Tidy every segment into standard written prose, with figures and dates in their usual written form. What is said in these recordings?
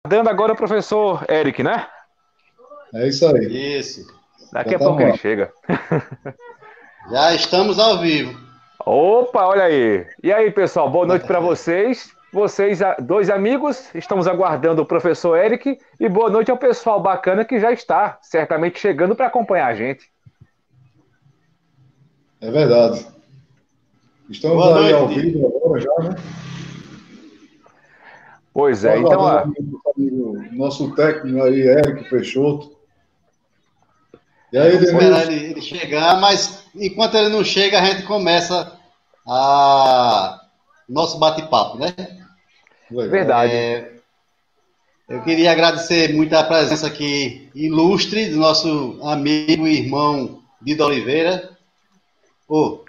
Dando agora o professor Eric, né? É isso aí. Isso. Daqui Já a pouco estamos ele lá. chega. Já estamos ao vivo. Opa, olha aí. E aí, pessoal, boa noite para vocês. Vocês, dois amigos, estamos aguardando o professor Eric. E boa noite ao pessoal bacana que já está certamente chegando para acompanhar a gente. É verdade. Estamos Boa aí noite, ao Didi. vivo agora já, né? Pois Só é, então, aguardando ó, aqui o nosso técnico aí, Eric Peixoto. E aí, Vamos esperar Denilson? ele chegar, mas enquanto ele não chega, a gente começa a nosso bate-papo, né? Legal. verdade. Eu queria agradecer muito a presença aqui ilustre do nosso amigo e irmão Dido Oliveira. Ô,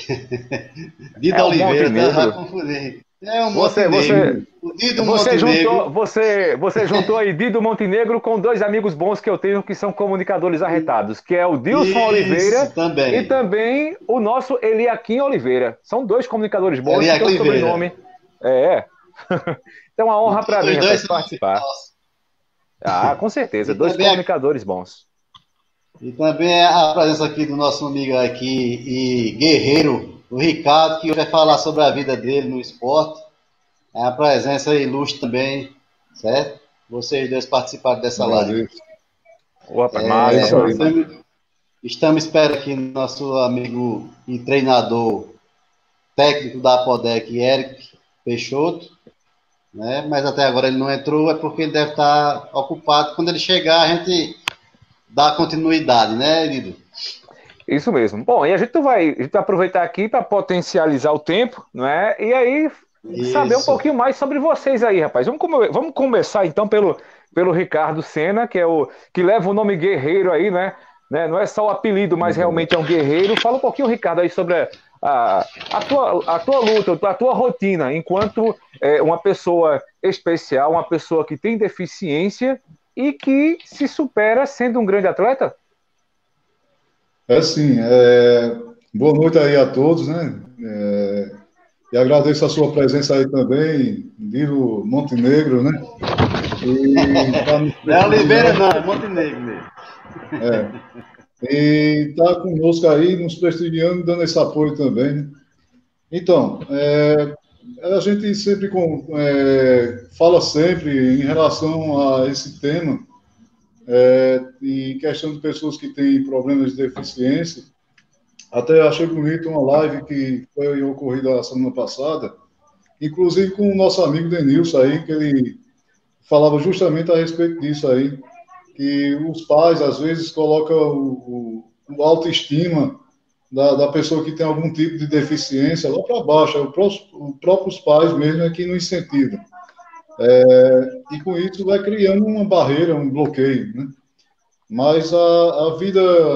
É Dido o Oliveira, tá? Já Montenegro. confundi. É um Você, Montenegro. você, O Dido Você juntou, Montenegro. você juntou aí Dido Montenegro com dois amigos bons que eu tenho que são comunicadores arretados, que é o Dilson Oliveira Isso, e também. também o nosso Eliakim Oliveira. São dois comunicadores bons que têm um Eliakim Oliveira. sobrenome. É. Então, uma E honra para mim, todos os dois rapaz, são amigos participar. nossos. Ah, com certeza, E dois também, comunicadores bons. e também a presença aqui do nosso amigo aqui e guerreiro, o Ricardo, que vai falar sobre a vida dele no esporte. É a presença ilustre também, certo? Vocês dois participaram dessa live. Agradeço. Ô, rapaz, É massa, isso aí. massa. Estamos esperando aqui nosso amigo e treinador técnico da Apodec, Eric Peixoto, né? Mas até agora ele não entrou, é porque ele deve estar ocupado. Quando ele chegar, a gente dá continuidade, né, Lido? Isso mesmo. Bom, e a gente vai aproveitar aqui para potencializar o tempo, não é? E aí saber um Isso. pouquinho mais sobre vocês aí, rapaz. Vamos começar então pelo Ricardo Senna, que é o que leva o nome guerreiro aí, né? Não é só o apelido, mas realmente é um guerreiro. Fala um pouquinho, Ricardo, aí sobre a tua luta, a tua rotina, enquanto uma pessoa especial, uma pessoa que tem deficiência e que se supera sendo um grande atleta. É sim. Boa noite aí a todos, né? E agradeço a sua presença aí também, Dilo Montenegro, né? E está nos Não é Oliveira, prestigiando. não, é Montenegro mesmo. E está conosco aí, nos prestigiando, dando esse apoio também, né? Então, a gente sempre fala sempre em relação a esse tema, em questão de pessoas que têm problemas de deficiência. Até achei bonito uma live que foi ocorrida a semana passada, inclusive com o nosso amigo Denilson aí, que ele falava justamente a respeito disso aí, que os pais, às vezes, colocam o autoestima da pessoa que tem algum tipo de deficiência lá para baixo, os próprios pais mesmo é que não incentivam. E com isso vai criando uma barreira, um bloqueio, né? Mas a vida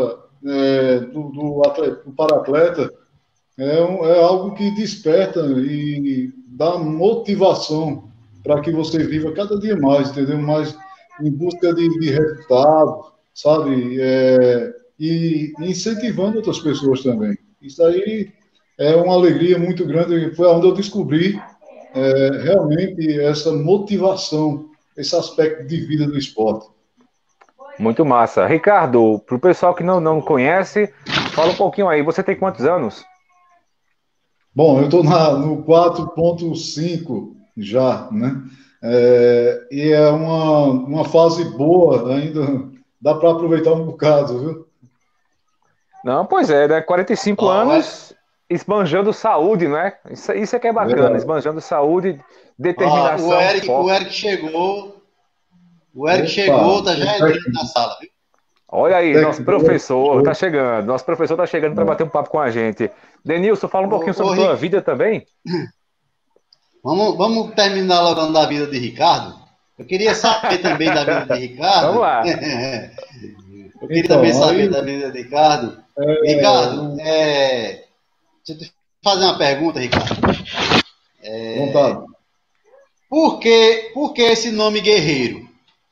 do para-atleta é algo que desperta e dá motivação para que você viva cada dia mais, entendeu? Mais em busca de resultados, sabe? E incentivando outras pessoas também. Isso aí é uma alegria muito grande. Foi onde eu descobri realmente essa motivação, esse aspecto de vida do esporte. Muito massa. Ricardo, para o pessoal que não conhece, fala um pouquinho aí. Você tem quantos anos? Bom, eu estou no 4,5 já, né? E é uma fase boa ainda, dá para aproveitar um bocado, viu? Não, pois é, né? 45 Ó, anos esbanjando saúde, né? Isso é que é bacana, Verdade. esbanjando saúde, ó, o determinação, Eric, o foco. Eric chegou, o Eric chegou, Opa, tá já entrando na sala, viu? Olha aí, nosso técnico, professor tá chegando. Nosso professor tá chegando para bater um papo com a gente. Denilson, fala um pouquinho Ô, sobre tua Rick, vida também. vamos terminar logo da vida de Ricardo? Eu queria saber também da vida de Vamos Ricardo. lá. Eu queria também então, saber aí, da vida de Ricardo. Ricardo, deixa eu te fazer uma pergunta, Ricardo. vontade. Por que esse nome guerreiro?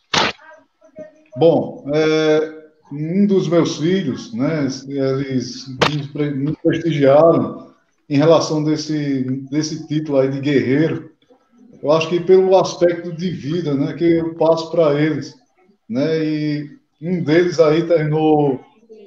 Bom, um dos meus filhos, né, eles me prestigiaram em relação desse título aí de guerreiro. eu acho que pelo aspecto de vida, né, que eu passo para eles, né, e um deles aí terminou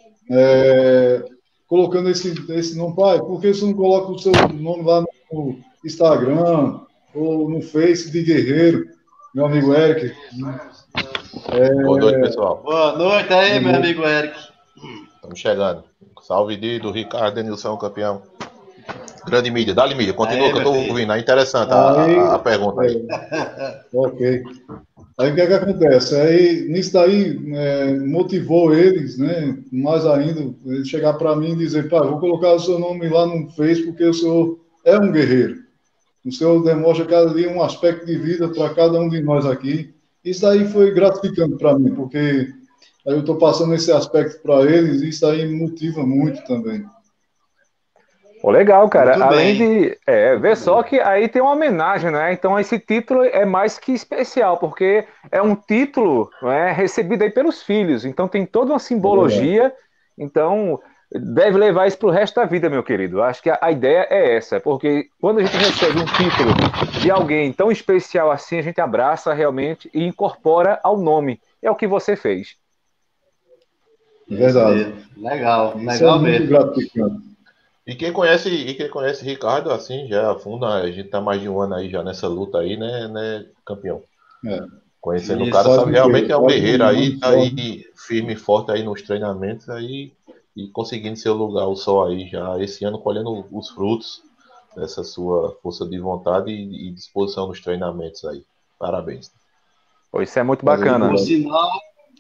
colocando esse nome, pai, por que você não coloca o seu nome lá no Instagram ou no Face de Guerreiro, meu amigo Eric? Boa noite, pessoal. Boa noite aí, meu amigo Eric. Estamos chegando. Salve Dido, Ricardo, Denilson, campeão. Grande mídia, dá-lhe mídia, continua Aí, que eu tô meu filho. ouvindo. É interessante Aí, a pergunta aí. ok. Aí o que é que acontece? Aí, nisso daí, motivou eles, né? Mais ainda, ele chegar para mim e dizer, pai, vou colocar o seu nome lá no Face porque o senhor é um guerreiro. O senhor demonstra cada dia um aspecto de vida para cada um de nós aqui. Isso daí foi gratificante para mim, porque aí eu estou passando esse aspecto para eles e isso aí me motiva muito também. Pô, legal, cara. Muito Além bem. de ver só que aí tem uma homenagem, né? Então esse título é mais que especial, porque é um título, né, recebido aí pelos filhos. Então tem toda uma É verdade. simbologia. Então deve levar isso pro resto da vida, meu querido. Acho que a ideia é essa, porque quando a gente recebe um título de alguém tão especial assim, a gente abraça realmente e incorpora ao nome. É o que você fez. É Isso verdade. mesmo. Legal, Isso é legal muito mesmo. gratificante. E quem conhece Ricardo, assim, já afunda, a gente tá mais de um ano aí já nessa luta aí, né, campeão? É. Conhecendo o cara, Isso. Faz sabe, o quê? realmente é um Quase guerreiro um aí, ano tá só. aí firme e forte aí nos treinamentos aí e conseguindo seu lugar, o sol aí já esse ano colhendo os frutos dessa sua força de vontade e disposição nos treinamentos aí. Parabéns. Pô, isso é muito Valeu, E bacana. por obrigado. sinal,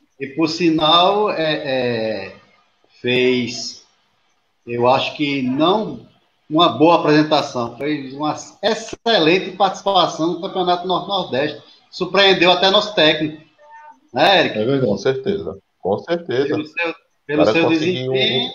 fez, eu acho que não uma boa apresentação, fez uma excelente participação no Campeonato Norte-Nordeste. Surpreendeu até nosso técnico, né, É Eric? Com verdade. certeza, com certeza. Pelo O seu, pelo cara seu conseguiu, desempenho.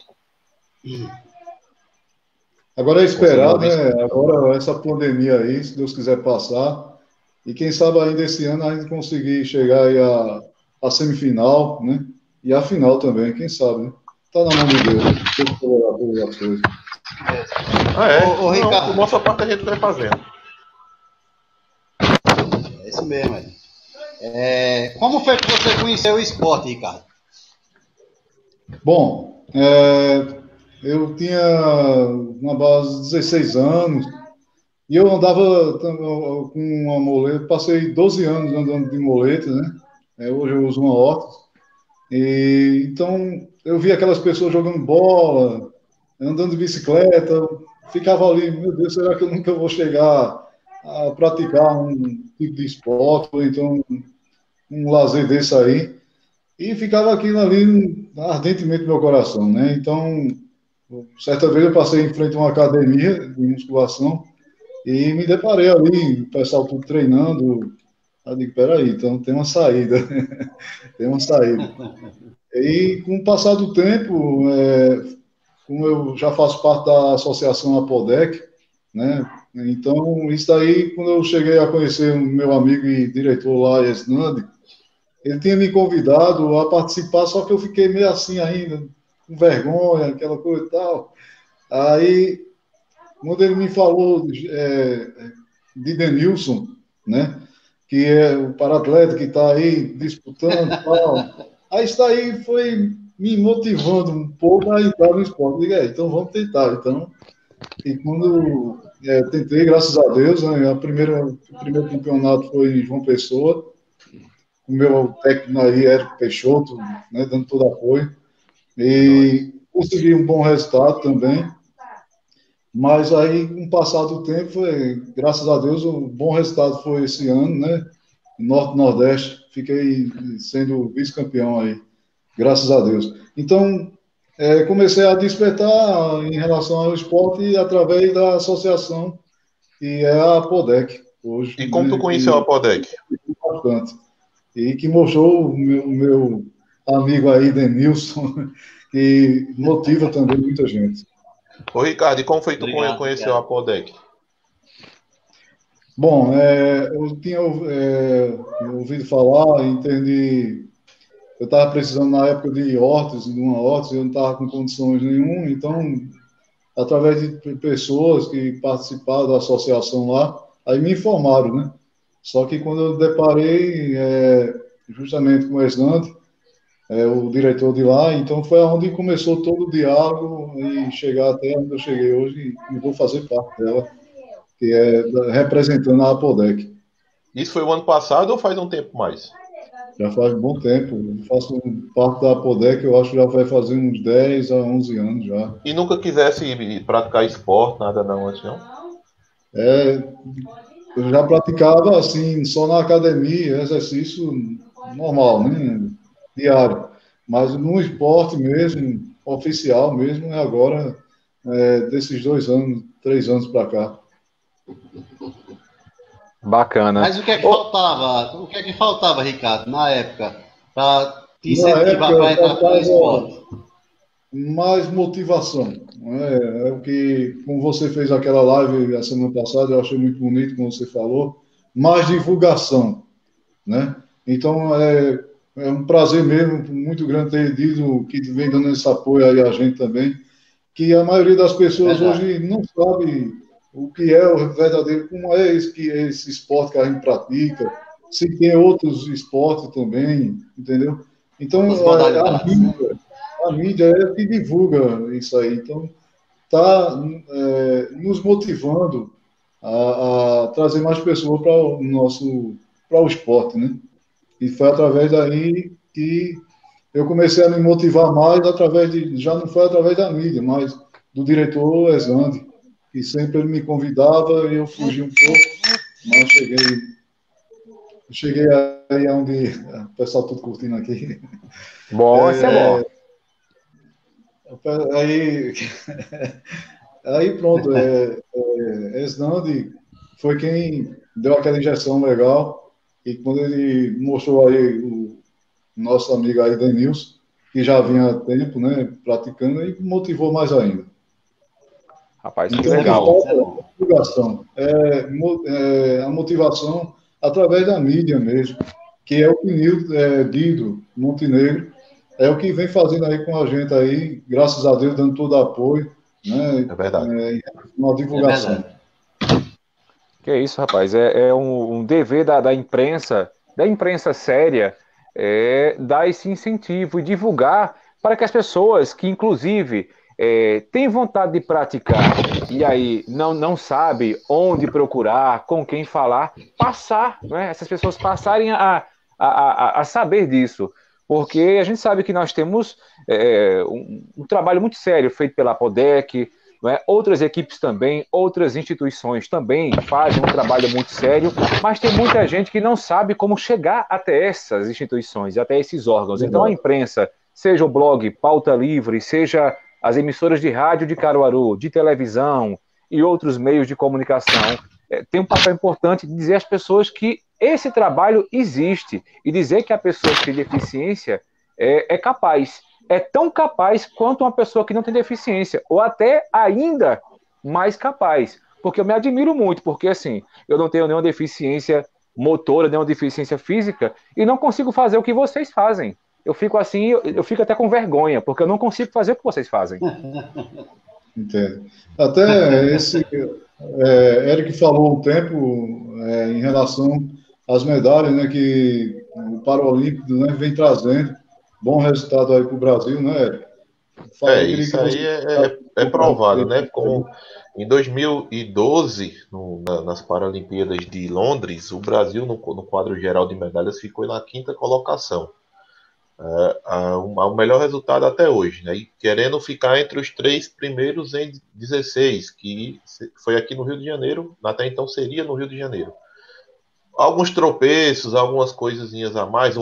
Agora é conseguiu esperar, uma né? vice-campeão. Agora essa pandemia aí, se Deus quiser passar, e quem sabe ainda esse ano a gente conseguir chegar aí à semifinal, né? E à final também, quem sabe, né? Tá na mão de Deus. Deus poderá todas as coisas. Ah, Ô, é? Não, por Ricardo, nossa parte a gente vai fazendo. é isso mesmo, Eric. Como foi que você conheceu o esporte, Ricardo? Bom, eu tinha na base de 16 anos e eu andava com uma moleta, passei 12 anos andando de moleta, né? Hoje eu uso uma Otis. E, então, eu via aquelas pessoas jogando bola, andando de bicicleta, eu ficava ali, meu Deus, será que eu nunca vou chegar a praticar um tipo de esporte, ou então um lazer desse aí? E ficava aquilo ali ardentemente no meu coração, né? Então, certa vez eu passei em frente a uma academia de musculação e me deparei ali, o pessoal tudo treinando. Eu digo, peraí, então tem uma saída, tem uma saída. E com o passar do tempo, como eu já faço parte da associação Apodec, né? Então, isso daí, quando eu cheguei a conhecer o meu amigo e diretor lá, Esnandi, ele tinha me convidado a participar, só que eu fiquei meio assim ainda, com vergonha, aquela coisa e tal. Aí, quando ele me falou de Denilson, né? Que é o paratleta que está aí disputando e tal. Aí isso daí foi me motivando um pouco a entrar no esporte. Diga aí, então vamos tentar. Então, e quando tentei, graças a Deus, né, o primeiro campeonato foi em João Pessoa, o meu técnico aí, Érico Peixoto, né, dando todo apoio, e consegui um bom resultado também. Mas aí, com o passar do tempo, graças a Deus, o bom resultado foi esse ano, né? Norte-Nordeste, fiquei sendo vice-campeão aí, graças a Deus. Então, comecei a despertar em relação ao esporte através da associação, que é a PODEC, hoje, E como tu né? conheceu a Que Podec? é bastante. E que mostrou o meu amigo aí, Denilson, que motiva também muita gente. Ô Ricardo, e como foi que tu Obrigado, conheceu a obrigado. Podec? Bom, eu tinha ouvido falar, entendi. Eu estava precisando na época de órtese, de uma órtese, eu não estava com condições nenhuma, então, através de pessoas que participaram da associação lá, aí me informaram, né? Só que quando eu deparei justamente com o Esnante, o diretor de lá, então foi onde começou todo o diálogo e chegar até onde eu cheguei hoje e vou fazer parte dela, que é representando a Apodec. Isso foi o ano passado ou faz um tempo mais? Já faz um bom tempo. Eu faço parte da Apodec, eu acho que já vai fazer uns 10 a 11 anos já. E nunca quisesse praticar esporte, nada não, antes não? Eu já praticava assim, só na academia, exercício normal, né? Diário. Mas no esporte mesmo, oficial mesmo, é agora, desses 2 anos, 3 anos para cá. Bacana. Mas o que é que faltava? O que é que faltava, Ricardo, na época, para te Na incentivar época, para entrar no esporte? mais motivação. Né? É o que, como você fez aquela live a semana passada, eu achei muito bonito, como você falou, mais divulgação, né? Então, é um prazer mesmo, muito grande ter dito que vem dando esse apoio aí a gente também, que a maioria das pessoas Verdade. hoje não sabe o que é o verdadeiro, como é esse esporte que a gente pratica, se tem outros esportes também, entendeu? Então, Outras a modalidades, né? mídia é que divulga isso aí. Então, está nos motivando a trazer mais pessoas para o para o esporte, né? E foi através daí que eu comecei a me motivar mais já não foi através da mídia, mas do diretor Exande, que sempre ele me convidava e eu fugi um pouco, mas cheguei aí onde o pessoal tudo curtindo aqui. Bom, isso é bom. Aí, aí pronto, Esnandi foi quem deu aquela injeção legal e quando ele mostrou aí o nosso amigo aí, Denilson, que já vinha há tempo, né, praticando, e motivou mais ainda. Rapaz, que Então, o que legal. Isso falta é é bom. divulgação, a motivação através da mídia mesmo, que é o que Dido Montenegro é o que vem fazendo aí com a gente aí, graças a Deus, dando todo apoio, né, É verdade. na É divulgação. verdade. Que isso, rapaz. É um dever da imprensa séria, dar esse incentivo e divulgar para que as pessoas que, inclusive, têm vontade de praticar e aí não sabe onde procurar, com quem falar, passar, né? Essas pessoas passarem a saber disso. Porque a gente sabe que nós temos um trabalho muito sério feito pela Apodec, não é? Outras equipes também, outras instituições também fazem um trabalho muito sério, mas tem muita gente que não sabe como chegar até essas instituições, até esses órgãos. Então a Verdade. imprensa, seja o blog Pauta Livre, seja as emissoras de rádio de Caruaru, de televisão e outros meios de comunicação, tem um papel importante de dizer às pessoas que esse trabalho existe e dizer que a pessoa que tem deficiência é capaz, é tão capaz quanto uma pessoa que não tem deficiência, ou até ainda mais capaz. Porque eu me admiro muito, porque assim, eu não tenho nenhuma deficiência motora, nenhuma deficiência física, e não consigo fazer o que vocês fazem. Eu fico assim, eu fico até com vergonha, porque eu não consigo fazer o que vocês fazem. Entendo. Até Eric falou um tempo em relação às medalhas, né, que o Paralímpico, né, vem trazendo. Bom resultado aí para o Brasil, né, Eric? Eu queria Isso que você aí é provado, né? Como em 2012, nas Paralimpíadas de Londres, o Brasil, no quadro geral de medalhas, ficou na quinta colocação. O melhor resultado até hoje, né? E querendo ficar entre os 3 primeiros em 16, que foi aqui no Rio de Janeiro, até então seria no Rio de Janeiro. Alguns tropeços, algumas coisinhas a mais,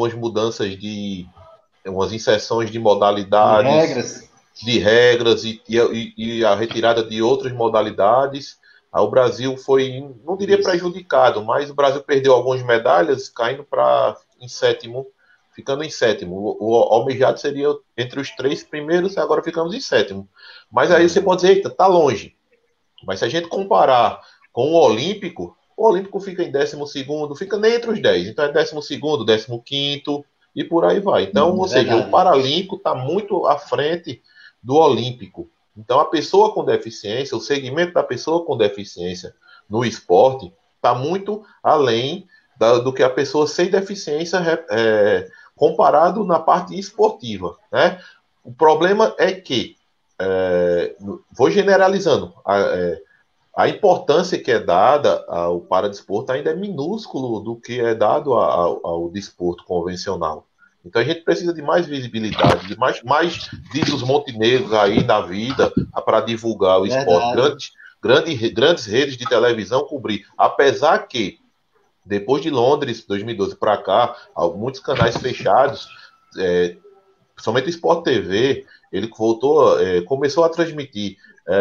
umas inserções de De modalidades, regras. de regras e a retirada de outras modalidades. Aí o Brasil foi, não diria Isso. prejudicado, mas o Brasil perdeu algumas medalhas, caindo em sétimo, ficando em sétimo. O almejado seria entre os 3 primeiros, e agora ficamos em sétimo. Mas aí você pode dizer, eita, tá longe. Mas se a gente comparar com o Olímpico fica em 12º, fica nem entre os 10. Então é 12º, 15º e por aí vai. Então, ou É seja, o verdade. Paralímpico está muito à frente do Olímpico. Então, a pessoa com deficiência, o segmento da pessoa com deficiência no esporte está muito além do que a pessoa sem deficiência comparado na parte esportiva, né? O problema é que, vou generalizando, a importância que é dada ao paradesporto ainda é minúsculo do que é dado ao desporto convencional. Então a gente precisa de mais visibilidade, de mais ditos montenegros aí na vida para divulgar o esporte. Grandes redes de televisão cobrir. Apesar que, depois de Londres, 2012 para cá, muitos canais fechados, principalmente o Sport TV, ele começou a transmitir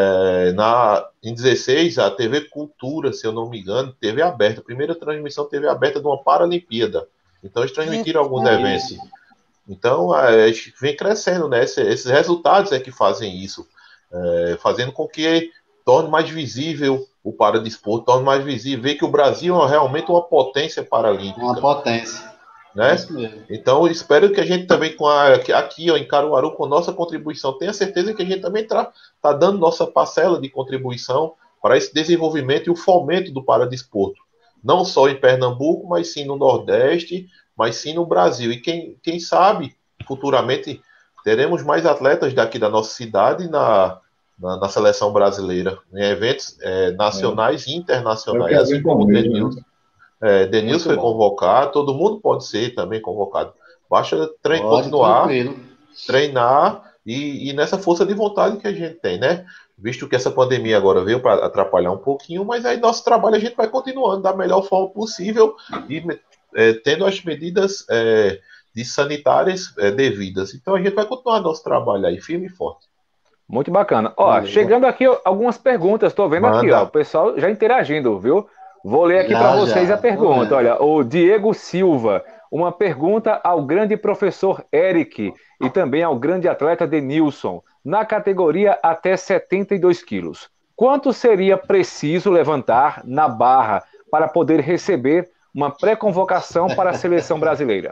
em 16 a TV Cultura, se eu não me engano, TV aberta, a primeira transmissão TV aberta de uma Paralimpíada. Então eles transmitiram alguns eventos. Então vem crescendo, né? Esses resultados é que fazem isso, fazendo com que torne mais visível o paradesporto, torne mais visível, ver que o Brasil é realmente uma potência paralímpica. Uma potência. Né? Então, espero que a gente também, aqui em Caruaru, com nossa contribuição, tenha certeza que a gente também está dando nossa parcela de contribuição para esse desenvolvimento e o fomento do paradesporto. Não só em Pernambuco, mas sim no Nordeste, mas sim no Brasil. E quem sabe, futuramente, teremos mais atletas daqui da nossa cidade na seleção brasileira, em eventos nacionais e internacionais, assim como o Denilson. Denilson foi convocado, todo mundo pode ser também convocado. Basta continuar, treinar e nessa força de vontade que a gente tem, né? Visto que essa pandemia agora veio para atrapalhar um pouquinho, mas aí nosso trabalho a gente vai continuando da melhor forma possível e tendo as medidas sanitárias devidas. Então a gente vai continuar nosso trabalho aí, firme e forte. Muito bacana. Chegando aqui algumas perguntas, estou vendo aqui, o pessoal já interagindo, viu? Vou ler aqui para vocês a pergunta. Olha, o Diego Silva, uma pergunta ao grande professor Eric e também ao grande atleta Denilson, na categoria até 72 quilos. Quanto seria preciso levantar na barra para poder receber uma pré-convocação para a seleção brasileira?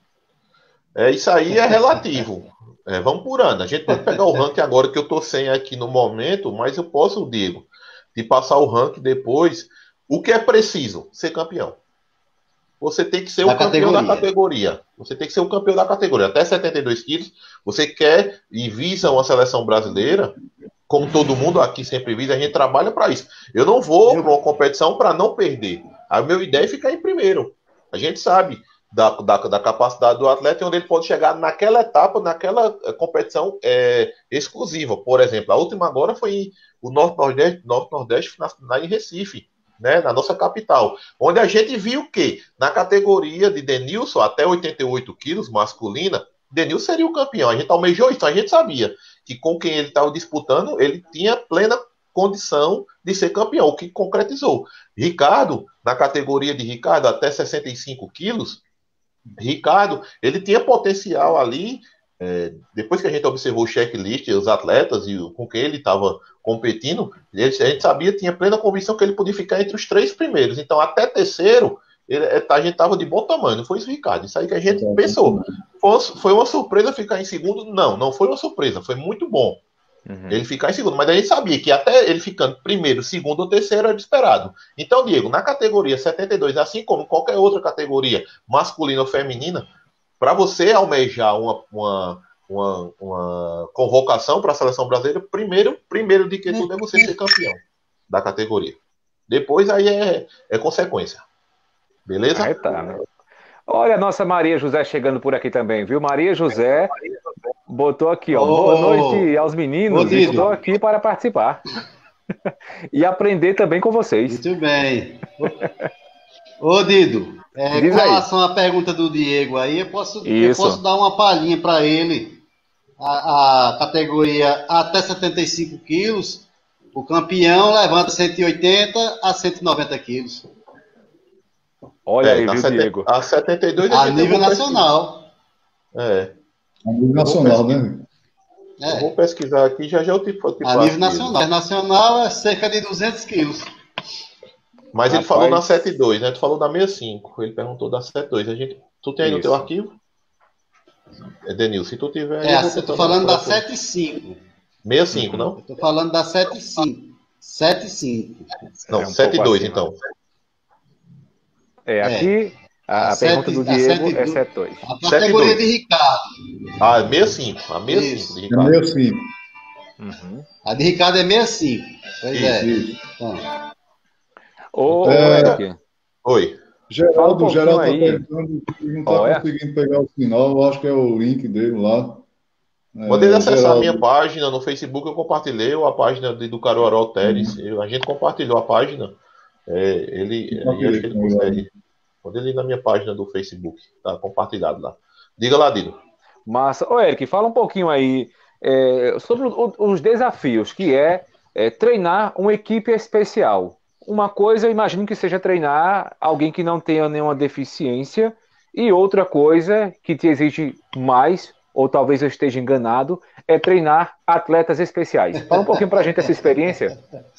Isso aí é relativo. Vamos por ano. A gente pode pegar o ranking agora que eu estou sem aqui no momento, mas eu posso, Diego, de passar o ranking depois. O que é preciso? Ser campeão. Você tem que ser o campeão da categoria. Você tem que ser o campeão da categoria. Até 72 quilos, você quer e visa uma seleção brasileira, como todo mundo aqui sempre visa, a gente trabalha para isso. Eu não vou para uma competição para não perder. A minha ideia é ficar em primeiro. A gente sabe da capacidade do atleta e onde ele pode chegar naquela etapa, naquela competição exclusiva. Por exemplo, a última agora foi o Norte-Nordeste em Recife, né, na nossa capital, onde a gente viu que na categoria de Denilson até 88 quilos masculina, Denilson seria o campeão. A gente almejou isso, a gente sabia que com quem ele estava disputando, ele tinha plena condição de ser campeão, o que concretizou. Ricardo, na categoria de Ricardo até 65 quilos, Ricardo, ele tinha potencial ali, depois que a gente observou o checklist, os atletas e com quem ele estava competindo, a gente sabia, tinha plena convicção que ele podia ficar entre os 3 primeiros. Então, até terceiro, a gente estava de bom tamanho. Não foi isso, Ricardo? Isso aí que a gente pensou. Foi uma surpresa ficar em segundo? Não foi uma surpresa. Foi muito bom ele ficar em segundo. Mas a gente sabia que até ele ficando primeiro, segundo ou terceiro era esperado. Então, Diego, na categoria 72, assim como qualquer outra categoria, masculina ou feminina, para você almejar uma convocação para a seleção brasileira, primeiro de que tudo é você ser campeão da categoria. Depois aí é consequência. Beleza? Aí tá, né? Olha a nossa Maria José chegando por aqui também, viu? Maria José botou aqui, ó. Boa noite aos meninos. Estou aqui para participar. E aprender também com vocês. Muito bem. Ô, Dido, com relação à pergunta do Diego aí, eu posso dar uma palhinha para ele. A categoria até 75 quilos, o campeão levanta 180 a 190 quilos. Olha aí, viu, Diego? A 72 a nível nacional. A nível nacional, né? Eu vou pesquisar aqui, já eu tipo a nível nacional. Nacional é cerca de 200 quilos. Mas ele falou na 72, né? Tu falou da 65. Ele perguntou da 72. Tu tem aí no teu arquivo? Denilson, se tu tiver... eu tô falando da 75. 65, não? Eu tô falando da 75. 75. Não, 72, então. Aqui A pergunta do Diego é 7-2. A categoria de Ricardo. Ah, 65. A 65 de É Ricardo. 65. Uhum. A de Ricardo é 65. Pois é. Isso. Então, Ô, É, Eric, Oi. fala um Geraldo pouquinho está aí. perguntando que não está Olha, conseguindo pegar o sinal. Eu acho que é o link dele lá. Mandei ele acessar a minha Geraldo. página no Facebook, eu compartilhei a página do Caruaru Teres. A gente compartilhou a página. Aí acho Compartilhei que ele com ele aí. consegue. Manda ele ir na minha página do Facebook. Tá compartilhado lá. Diga lá, Dino. massa. Ô, Eric, fala um pouquinho aí sobre os desafios, que treinar uma equipe especial. Uma coisa, eu imagino que seja treinar alguém que não tenha nenhuma deficiência, e outra coisa que te exige mais, ou talvez eu esteja enganado, é treinar atletas especiais. Fala um pouquinho pra gente essa experiência.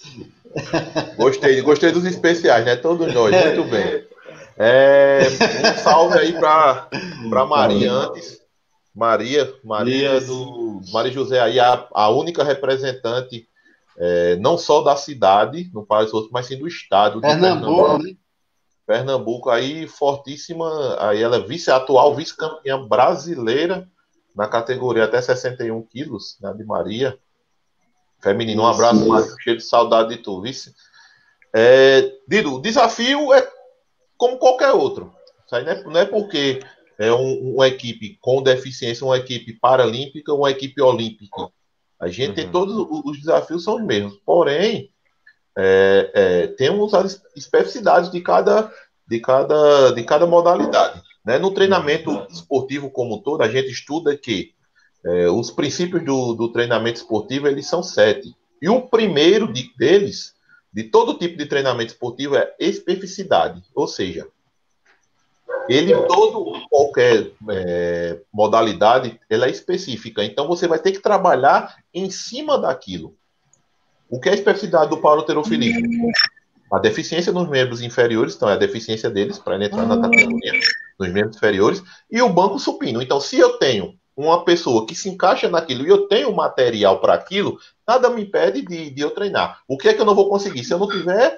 Gostei dos especiais, né? Todos nós, muito bem. Um salve aí para Maria antes. Maria Maria José aí, a única representante, não só da cidade, no Pará dos Outros, mas sim do estado de Pernambuco, né? Pernambuco aí, fortíssima. Aí ela é atual vice-campeã brasileira na categoria até 61 quilos, né, de Maria. Feminino, um abraço, Maria, cheio de saudade de tu, vice. Dido, o desafio é como qualquer outro. Isso aí não é porque é uma equipe com deficiência, uma equipe paralímpica, uma equipe olímpica. A gente tem todos os desafios são os mesmos. Porém, temos as especificidades de cada modalidade. Né? No treinamento esportivo como um todo, a gente estuda que os princípios do treinamento esportivo eles são 7. E o primeiro deles, de todo tipo de treinamento esportivo, é especificidade. Ou seja, qualquer modalidade, ela é específica. Então, você vai ter que trabalhar em cima daquilo. O que é a especificidade do paroterofilismo? A deficiência nos membros inferiores, então é a deficiência deles para entrar na categoria dos membros inferiores, e o banco supino. Então, se eu tenho uma pessoa que se encaixa naquilo e eu tenho material para aquilo, nada me impede de eu treinar. O que é que eu não vou conseguir? Se eu não tiver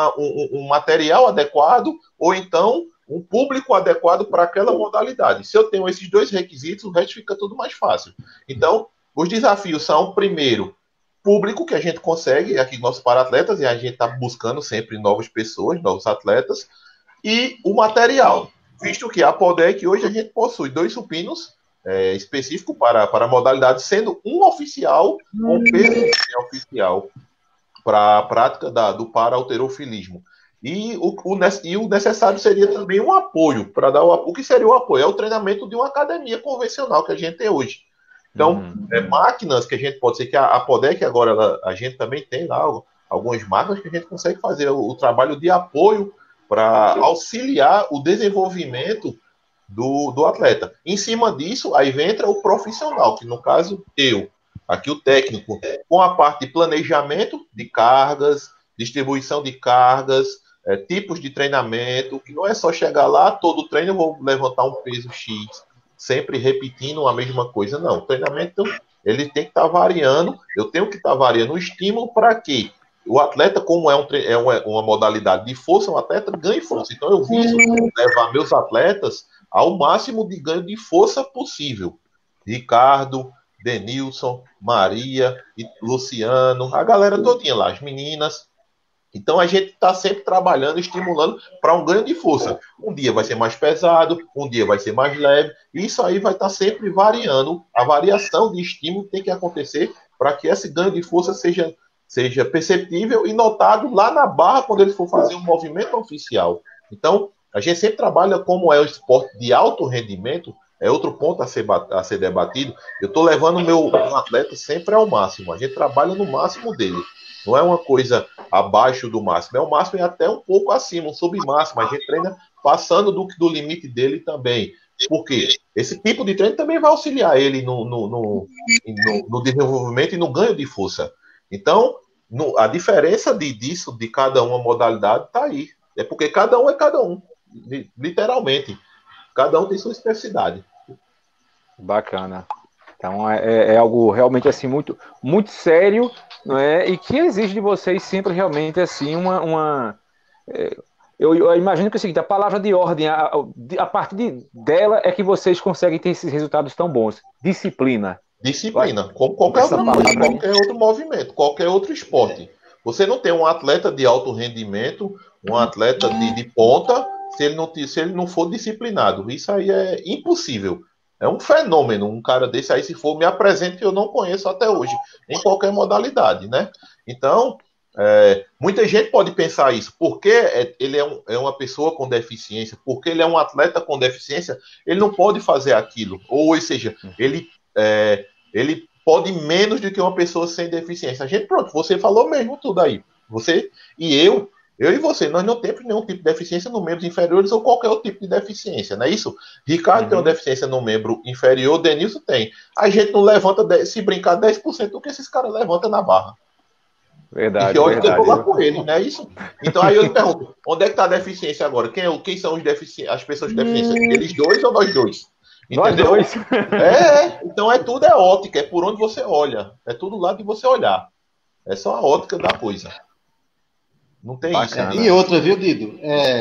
um material adequado, ou então um público adequado para aquela modalidade. Se eu tenho esses dois requisitos, o resto fica tudo mais fácil. Então, os desafios são, primeiro, público que a gente consegue aqui nossos para-atletas, e a gente está buscando sempre novas pessoas, novos atletas, e o material, visto que a PODEC hoje a gente possui 2 supinos específicos para a modalidade, sendo um oficial com peso oficial para a prática do para-halterofilismo. E o necessário seria também um apoio, para dar o que seria o apoio? É o treinamento de uma academia convencional que a gente tem hoje. Então, máquinas que a gente pode ser que a PODEC agora, a gente também tem lá algumas máquinas que a gente consegue fazer o trabalho de apoio para auxiliar o desenvolvimento do atleta. Em cima disso, aí entra o profissional, que no caso, aqui o técnico, com a parte de planejamento de cargas, distribuição de cargas, tipos de treinamento, que não é só chegar lá, todo treino eu vou levantar um peso X, sempre repetindo a mesma coisa. Não, o treinamento ele tem que estar variando, eu tenho que estar variando o estímulo para que o atleta, como uma modalidade de força, um atleta ganhe força. Então eu viso levar meus atletas ao máximo de ganho de força possível. Ricardo, Denilson, Maria, Luciano, a galera todinha lá, as meninas. Então a gente está sempre trabalhando, estimulando para um ganho de força. Um dia vai ser mais pesado, um dia vai ser mais leve, e isso aí vai estar sempre variando. A variação de estímulo tem que acontecer para que esse ganho de força seja perceptível e notado lá na barra quando ele for fazer um movimento oficial. Então, a gente sempre trabalha como é o esporte de alto rendimento, é outro ponto a ser debatido. Eu estou levando o meu atleta sempre ao máximo. A gente trabalha no máximo dele. Não é uma coisa abaixo do máximo, é o máximo e até um pouco acima, um submáximo. A gente treina passando do limite dele também. Por quê? Esse tipo de treino também vai auxiliar ele no desenvolvimento e no ganho de força. Então, a diferença disso, de cada uma modalidade, está aí. É porque cada um é cada um. Literalmente. Cada um tem sua especificidade. Bacana. Então é algo realmente assim muito, muito sério, não é? E que exige de vocês sempre realmente assim eu imagino que é o seguinte, a palavra de ordem, a partir dela é que vocês conseguem ter esses resultados tão bons. Disciplina. Disciplina, como qualquer Essa outra coisa, palavra aí. qualquer outro movimento, qualquer outro esporte. Você não tem um atleta de alto rendimento, um atleta de ponta, se ele não for disciplinado. Isso aí é impossível. É um fenômeno. Um cara desse aí, se for, me apresente, eu não conheço até hoje, em qualquer modalidade, né? Então, muita gente pode pensar isso. Porque ele é uma pessoa com deficiência, porque ele é um atleta com deficiência, ele não pode fazer aquilo. Ou seja, ele pode menos do que uma pessoa sem deficiência. A gente, pronto, você falou mesmo tudo aí. Você e eu e você, nós não temos nenhum tipo de deficiência no membros inferiores ou qualquer outro tipo de deficiência, não é isso? Ricardo tem uma deficiência no membro inferior, Denilson tem. A gente não levanta, se brincar, 10% do que esses caras levantam na barra. Verdade, E olha que eu tô lá verdade. com ele, não é isso? Então aí eu lhe pergunto, onde é que tá a deficiência agora? Quem são as pessoas de deficiência? Eles dois ou nós dois? Nós Entendeu? dois. Então tudo é ótica, é por onde você olha. É tudo lá de você olhar. É só a ótica da coisa. Não tem Bacana. isso. E outra, viu, Dido?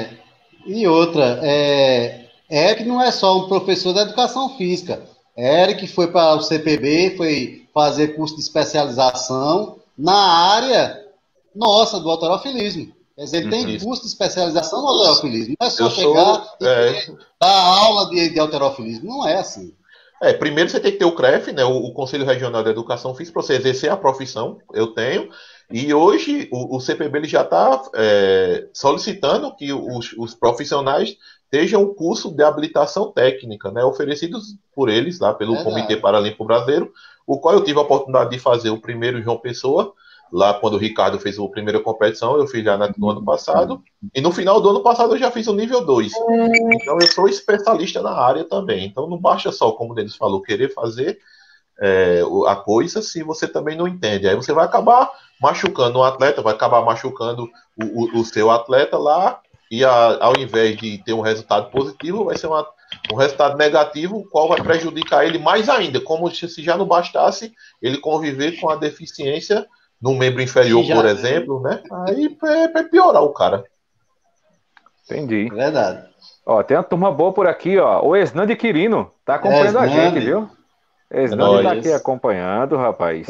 Eric não é só um professor da educação física. Eric foi para o CPB, foi fazer curso de especialização na área nossa, do halterofilismo. Quer dizer, ele tem curso de especialização no halterofilismo. Não é só chegar e dar aula de halterofilismo. Não é assim. Primeiro você tem que ter o CREF, né, o Conselho Regional de Educação Física, para você exercer a profissão. Eu tenho. E hoje o CPB ele já está solicitando que os profissionais estejam um curso de habilitação técnica, né, oferecidos por eles, lá pelo Comitê Paralímpico Brasileiro, o qual eu tive a oportunidade de fazer o primeiro em João Pessoa, lá quando o Ricardo fez a primeira competição, eu fiz já no ano passado, e no final do ano passado eu já fiz o nível 2. Então eu sou especialista na área também. Então não basta só, como o Denis falou, querer fazer a coisa se você também não entende. Aí você vai acabar machucando um atleta, vai acabar machucando o seu atleta lá, e ao invés de ter um resultado positivo, vai ser um resultado negativo, o qual vai prejudicar ele mais ainda, como se já não bastasse ele conviver com a deficiência no membro inferior, por exemplo, né? Aí vai piorar o cara. Entendi. Verdade. Ó, tem uma turma boa por aqui, ó. O Esnandi Quirino tá acompanhando a gente, viu? Esnandi tá aqui acompanhando, rapaz.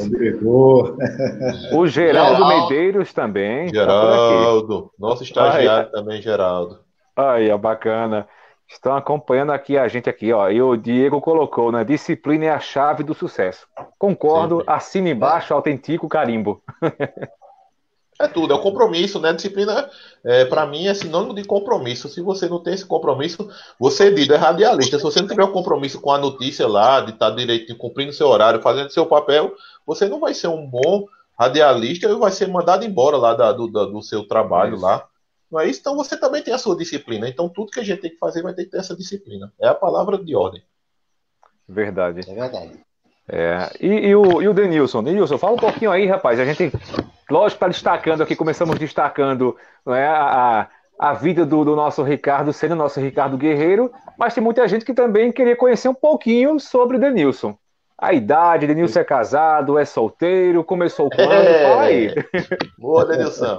O Geraldo Medeiros também. Geraldo, tá nosso estagiário também, Geraldo. Aí, ó, bacana. Estão acompanhando aqui a gente aqui, ó. E o Diego colocou, né? Disciplina é a chave do sucesso. Concordo, assina embaixo, autentico carimbo. É tudo, é o compromisso, né? Disciplina, para mim, é sinônimo de compromisso. Se você não tem esse compromisso, você é radialista. Se você não tiver um compromisso com a notícia lá, de estar direitinho, cumprindo seu horário, fazendo seu papel, você não vai ser um bom radialista e vai ser mandado embora lá do seu trabalho lá. Não é isso? Então você também tem a sua disciplina. Então tudo que a gente tem que fazer vai ter que ter essa disciplina. É a palavra de ordem. Verdade. É verdade. E o Denilson? Denilson, fala um pouquinho aí, rapaz. A gente, lógico, está destacando aqui, começamos destacando, não é, a vida do nosso Ricardo, sendo o nosso Ricardo Guerreiro, mas tem muita gente que também queria conhecer um pouquinho sobre o Denilson. A idade, Denilson é casado, é solteiro, começou quando? Fala aí. Boa, Denilson.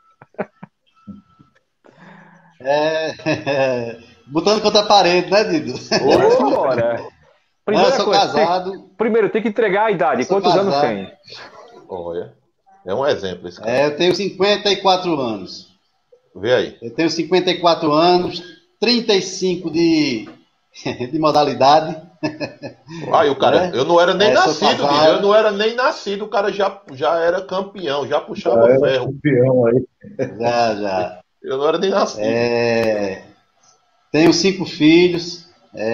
Botando contra a parede, né, Dido? Vamos embora. Eu sou casado. Primeiro, tem que entregar a idade. Quantos anos tem? Olha, é um exemplo esse cara. Eu tenho 54 anos. Vê aí. Eu tenho 54 anos, 35 de modalidade. Aí o cara, eu não era nem nascido, eu não era nem nascido, o cara já era campeão, já puxava ferro. Campeão aí. Já. Eu não era nem nascido. Tenho 5 filhos.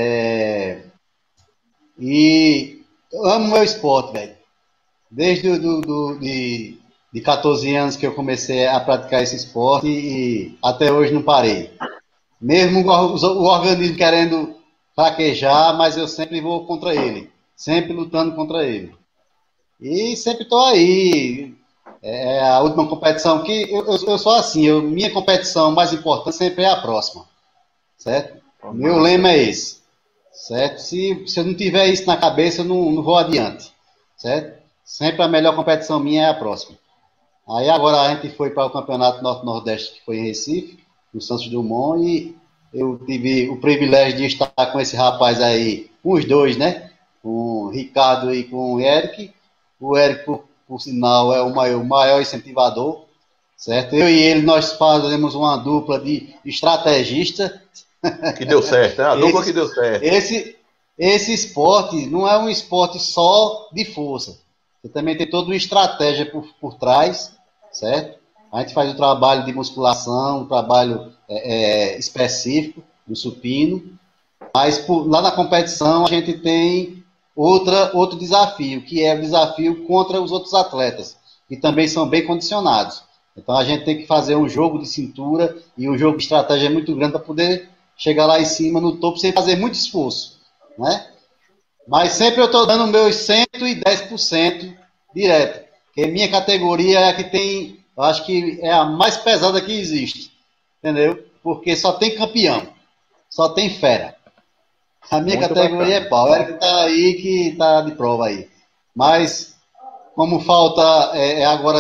E eu amo meu esporte, velho. Desde de 14 anos que eu comecei a praticar esse esporte e até hoje não parei. Mesmo o organismo querendo fraquejar, mas eu sempre vou contra ele. Sempre lutando contra ele. E sempre estou aí. A última competição que eu sou assim, minha competição mais importante sempre é a próxima. Certo? Meu lema é esse. Certo? Se eu não tiver isso na cabeça, eu não vou adiante. Certo? Sempre a melhor competição minha é a próxima. Aí agora a gente foi para o Campeonato Norte-Nordeste, que foi em Recife, no Santos Dumont, e eu tive o privilégio de estar com esse rapaz aí, com os dois, né? Com o Ricardo e com o Eric. O Eric, por sinal, é o maior incentivador, certo? Eu e ele, nós fazemos uma dupla de estrategista. Que deu certo, é a dupla que deu certo. Esse esporte não é um esporte só de força. Você também tem toda uma estratégia por trás, certo? A gente faz o trabalho de musculação, um trabalho específico do supino, mas lá na competição a gente tem outro desafio, que é o desafio contra os outros atletas, que também são bem condicionados. Então a gente tem que fazer um jogo de cintura e um jogo de estratégia muito grande para poder chegar lá em cima no topo sem fazer muito esforço, né? Mas sempre eu estou dando meus 110% direto, porque minha categoria é a que tem, eu acho que é a mais pesada que existe, entendeu? Porque só tem campeão, só tem fera. A minha muito categoria bacana. É pau, o Eric tá aí que tá de prova aí. Mas, como falta, agora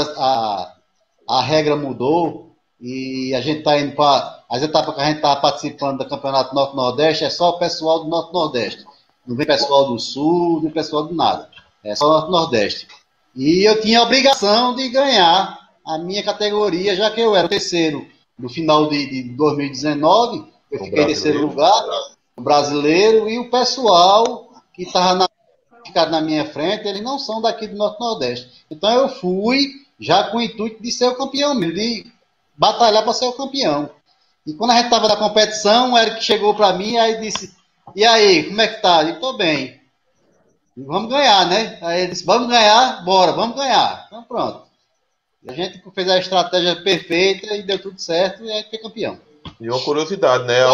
a regra mudou e a gente tá indo para as etapas que a gente tá participando do Campeonato Norte-Nordeste, é só o pessoal do Norte-Nordeste. Não vem pessoal do Sul, não vem pessoal do nada. É só o Norte-Nordeste. E eu tinha a obrigação de ganhar a minha categoria, já que eu era o terceiro no final de 2019. Eu fiquei em terceiro lugar, o brasileiro, e o pessoal que estava ficado na minha frente, eles não são daqui do Norte-Nordeste. Então eu fui já com o intuito de ser o campeão mesmo, de batalhar para ser o campeão. E quando a gente estava na competição, o Eric chegou para mim e disse: e aí, como é que tá? Eu disse: tô bem. E vamos ganhar, né? Aí ele disse: vamos ganhar, bora, vamos ganhar. Então pronto. A gente fez a estratégia perfeita e deu tudo certo e a gente foi campeão. E uma curiosidade, né?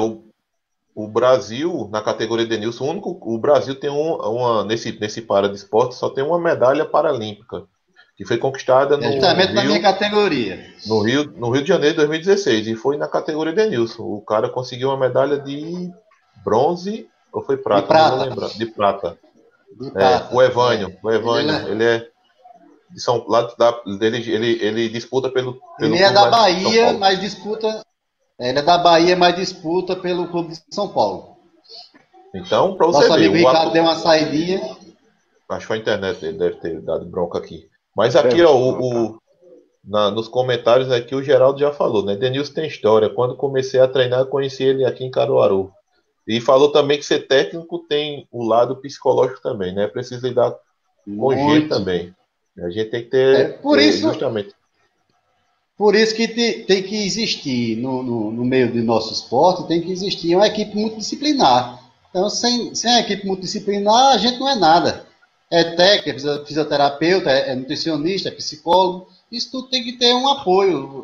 O Brasil, na categoria de Denilson, o Brasil tem nesse para de esporte, só tem uma medalha paralímpica, que foi conquistada no Rio, na minha categoria. No Rio de Janeiro de 2016, e foi na categoria de Denilson. O cara conseguiu uma medalha de bronze, ou foi prata? De prata. Não vou lembrar. De prata. O Evânio. Ele é de São ele disputa pelo ele é da Bahia, mas disputa. Ele é da Bahia, mas disputa pelo clube de São Paulo. Então, para você ver. Nosso amigo Ricardo deu uma saidinha. Acho que foi a internet dele, deve ter dado bronca aqui. Mas aqui, ó, nos comentários aqui, o Geraldo já falou, né? Denilson tem história. Quando comecei a treinar, conheci ele aqui em Caruaru. E falou também que ser técnico tem o lado psicológico também, né? Precisa lidar com jeito também. A gente tem que ter. Justamente. Por isso que tem que existir no meio do nosso esporte, tem que existir uma equipe multidisciplinar. Então, sem a equipe multidisciplinar, a gente não é nada. É técnico, é fisioterapeuta, é nutricionista, é psicólogo. Isso tudo tem que ter um apoio.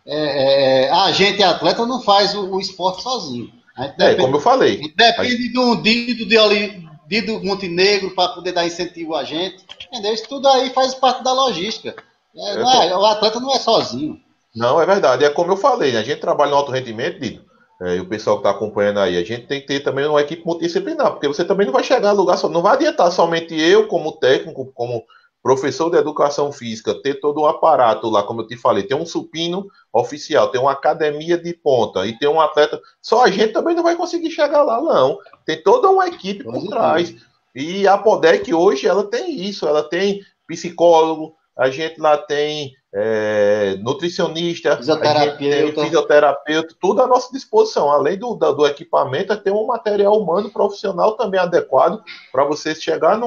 A gente, atleta, não faz o esporte sozinho. Como eu falei. Depende de um Dido Montenegro para poder dar incentivo a gente. Entendeu? Isso tudo aí faz parte da logística. O atleta não é sozinho. Não, é verdade. É como eu falei, né? A gente trabalha no alto rendimento, Dido. E o pessoal que está acompanhando aí, a gente tem que ter também uma equipe multidisciplinar, porque você também não vai chegar a lugar só. Não vai adiantar somente eu, como técnico, como professor de educação física, ter todo um aparato lá, como eu te falei, tem um supino oficial, tem uma academia de ponta e tem um atleta. Só a gente também não vai conseguir chegar lá, não. Tem toda uma equipe por trás. E a Podec hoje, ela tem isso, ela tem psicólogo, a gente lá tem nutricionista, fisioterapeuta, tudo à nossa disposição. Além do equipamento, tem um material humano profissional também adequado para você chegar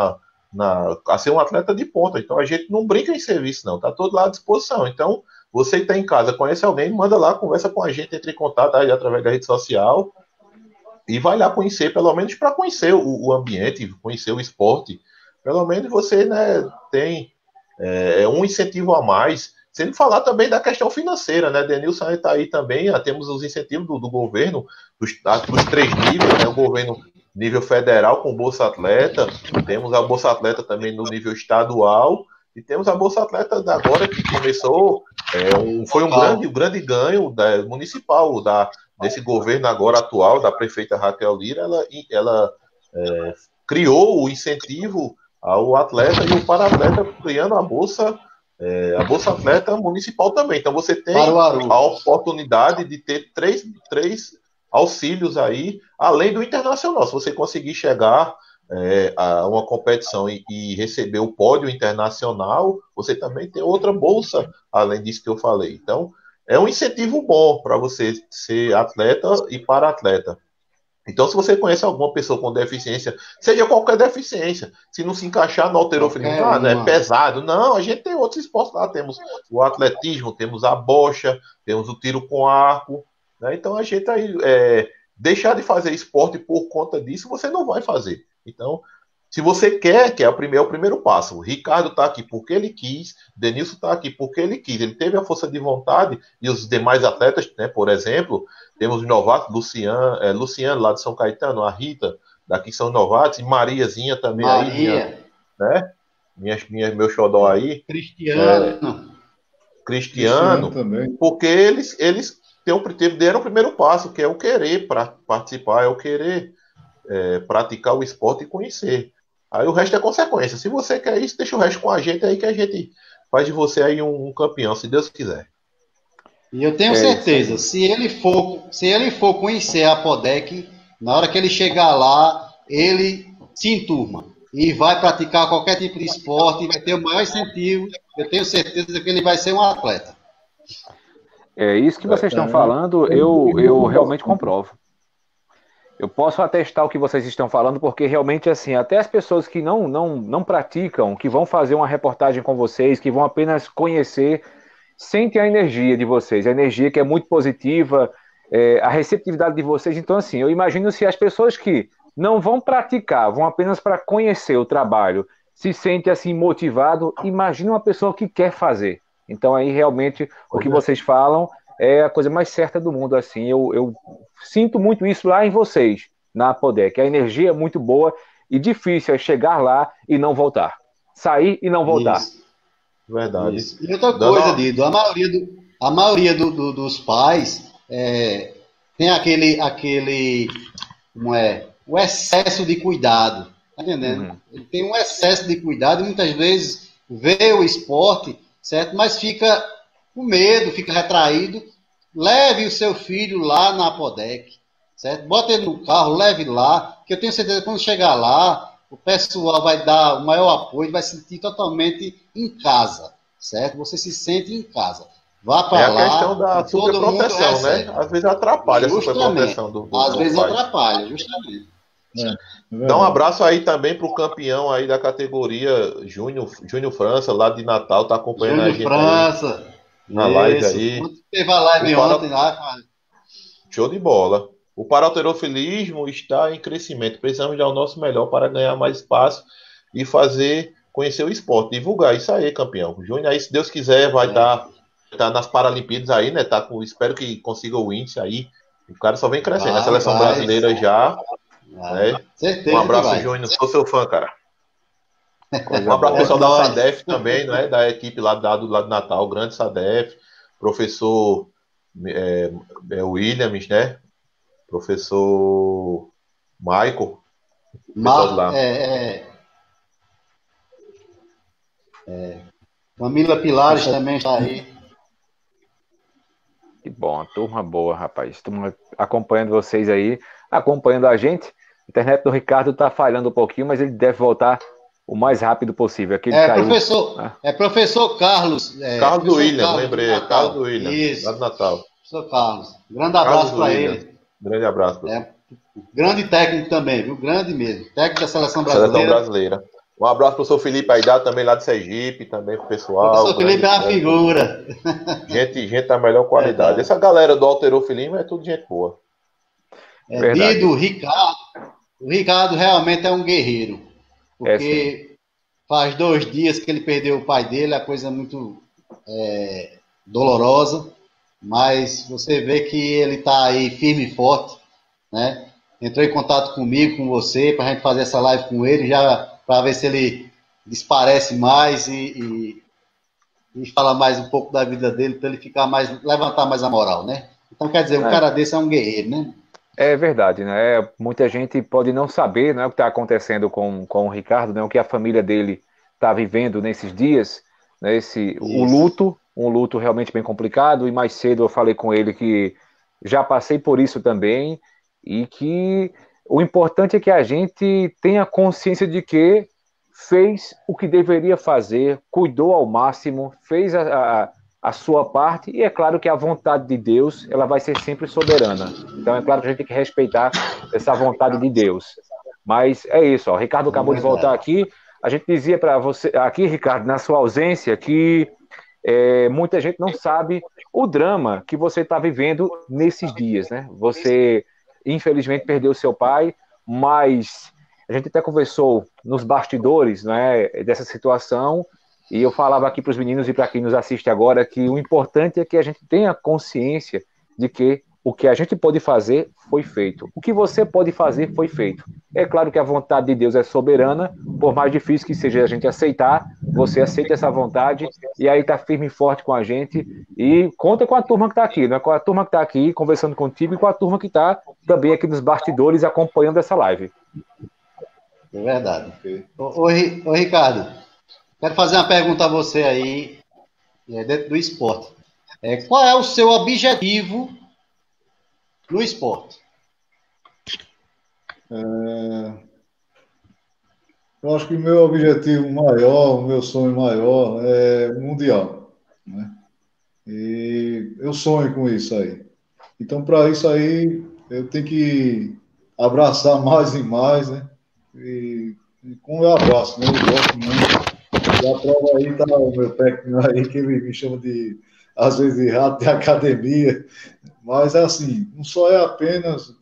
a ser um atleta de ponta. Então a gente não brinca em serviço, não. Está todo lá à disposição. Então, você que está em casa, conhece alguém, manda lá, conversa com a gente, entre em contato aí através da rede social e vai lá conhecer, pelo menos para conhecer o ambiente, conhecer o esporte. Pelo menos você, né, tem um incentivo a mais, sem falar também da questão financeira, né? Denilson está aí também, temos os incentivos do governo, dos 3 níveis, né? O governo nível federal com Bolsa Atleta, temos a Bolsa Atleta também no nível estadual, e temos a Bolsa Atleta agora que começou, foi um grande ganho municipal desse governo agora atual, da prefeita Raquel Lira. Ela criou o incentivo ao atleta e o para-atleta, criando a Bolsa A Bolsa Atleta Municipal também. Então você tem Caruaru. a oportunidade de ter três auxílios aí, além do internacional. Se você conseguir chegar a uma competição e receber o pódio internacional, você também tem outra bolsa, além disso que eu falei. Então, é um incentivo bom para você ser atleta e para-atleta. Então, se você conhece alguma pessoa com deficiência, seja qualquer deficiência, se não se encaixar no halterofilismo, não é pesado. Não, a gente tem outros esportes lá. Temos o atletismo, temos a bocha, temos o tiro com arco. Né? Então, a gente aí, deixar de fazer esporte por conta disso, você não vai fazer. Então, se você quer, é o primeiro passo. O Ricardo está aqui porque ele quis, Denilson está aqui porque ele quis. Ele teve a força de vontade e os demais atletas, né, por exemplo, temos os novatos, Luciano lá de São Caetano, a Rita daqui são novatos, e Mariazinha também aí, né? Meu xodó aí. Cristiano também. Porque eles deram o primeiro passo, que é o querer participar, é o querer praticar o esporte e conhecer. Aí o resto é consequência. Se você quer isso, deixa o resto com a gente aí, que a gente faz de você aí um campeão, se Deus quiser. E eu tenho certeza, se ele for conhecer a Apodec, na hora que ele chegar lá, ele se enturma e vai praticar qualquer tipo de esporte, vai ter o maior incentivo. Eu tenho certeza que ele vai ser um atleta. É isso que vocês estão falando, eu realmente comprovo. Eu posso atestar o que vocês estão falando, porque realmente, assim, até as pessoas que não praticam, que vão fazer uma reportagem com vocês, que vão apenas conhecer, sentem a energia de vocês, a energia que é muito positiva, a receptividade de vocês. Então, assim, eu imagino se as pessoas que não vão praticar, vão apenas para conhecer o trabalho, se sentem assim motivado, imagina uma pessoa que quer fazer. Então, aí, realmente, o que vocês falam é a coisa mais certa do mundo, assim. Eu sinto muito isso lá em vocês, na Apodec. A energia é muito boa e difícil é chegar lá e não voltar. Sair e não voltar. Isso. Verdade. Isso. E outra coisa, Dido, a maioria dos pais tem aquele o excesso de cuidado. Tá entendendo? Ele tem um excesso de cuidado e muitas vezes vê o esporte, certo? Mas fica com medo, fica retraído. Leve o seu filho lá na Apodec, certo? Bota ele no carro, leve lá, que eu tenho certeza que quando chegar lá, o pessoal vai dar o maior apoio, vai se sentir totalmente em casa, certo? Você se sente em casa. Vá para lá. É a questão da superproteção, né? Às vezes atrapalha a superproteção do Às vezes pai. Atrapalha, justamente. Dá um abraço aí também pro campeão aí da categoria Júnior França, lá de Natal, tá acompanhando a gente França. Aí, na live aí. Teve a live ontem lá, cara. Show de bola. O paralterofilismo está em crescimento. Precisamos dar o nosso melhor para ganhar mais espaço e conhecer o esporte, divulgar isso aí, campeão. Júnior aí, se Deus quiser, vai estar nas Paralimpíadas aí, né? Espero que consiga o índice aí. O cara só vem crescendo. A seleção brasileira já. Né? Certeza. Um abraço, Júnior. Sou seu fã, cara. Um abraço pessoal da SADEF também, né? Da equipe lá do lado de Natal, grande SADEF, professor Williams, né? Professor Michael. Camila Pilares também está aí. Que bom, a turma boa, rapaz. Turma acompanhando vocês aí, acompanhando a gente. A internet do Ricardo está falhando um pouquinho, mas ele deve voltar o mais rápido possível. Professor Carlos. Carlos do William, lembrei. Carlos do William, lá do Natal. Professor Carlos. Grande abraço para ele. Grande abraço. Grande técnico também, viu? Grande mesmo. Técnico da Seleção Brasileira. Um abraço pro seu Felipe Aidá, também lá de Sergipe, também pro pessoal. O seu Felipe é uma figura. Gente da melhor qualidade. Essa galera do halterofilismo é tudo gente boa. Dido, o Ricardo realmente é um guerreiro. Porque faz 2 dias que ele perdeu o pai dele, a coisa muito dolorosa. Mas você vê que ele está aí firme e forte, né? Entrou em contato comigo, com você, para a gente fazer essa live com ele, já para ver se ele desparece mais e fala mais um pouco da vida dele, para ele levantar mais a moral, né? Então, quer dizer, um cara desse é um guerreiro, né? É verdade, né? Muita gente pode não saber, né, o que está acontecendo com o Ricardo, né, o que a família dele está vivendo nesses dias, né, o luto, um luto realmente bem complicado, e mais cedo eu falei com ele que já passei por isso também, e que o importante é que a gente tenha consciência de que fez o que deveria fazer, cuidou ao máximo, fez a sua parte, e é claro que a vontade de Deus, ela vai ser sempre soberana. Então é claro que a gente tem que respeitar essa vontade de Deus. Mas é isso, ó, o Ricardo acabou de voltar aqui. A gente dizia para você, aqui, Ricardo, na sua ausência, que muita gente não sabe o drama que você está vivendo nesses dias, né? Você, infelizmente, perdeu seu pai, mas a gente até conversou nos bastidores, né, dessa situação, e eu falava aqui para os meninos e para quem nos assiste agora que o importante é que a gente tenha consciência de que o que a gente pode fazer foi feito. O que você pode fazer foi feito. É claro que a vontade de Deus é soberana, por mais difícil que seja a gente aceitar, você aceita essa vontade e aí está firme e forte com a gente e conta com a turma que está aqui, né? Com a turma que está aqui conversando contigo e com a turma que está também aqui nos bastidores acompanhando essa live. É verdade. Ô, Ricardo, quero fazer uma pergunta a você aí, dentro do esporte. Qual é o seu objetivo no esporte? Eu acho que o meu objetivo maior, o meu sonho maior é mundial, né? E eu sonho com isso aí. Então, para isso aí, eu tenho que abraçar mais e mais, né? E como eu abraço, né? Eu gosto muito. E a prova aí tá o meu técnico aí, que ele me chama de, às vezes, de rato de academia. Mas, assim, não só é apenas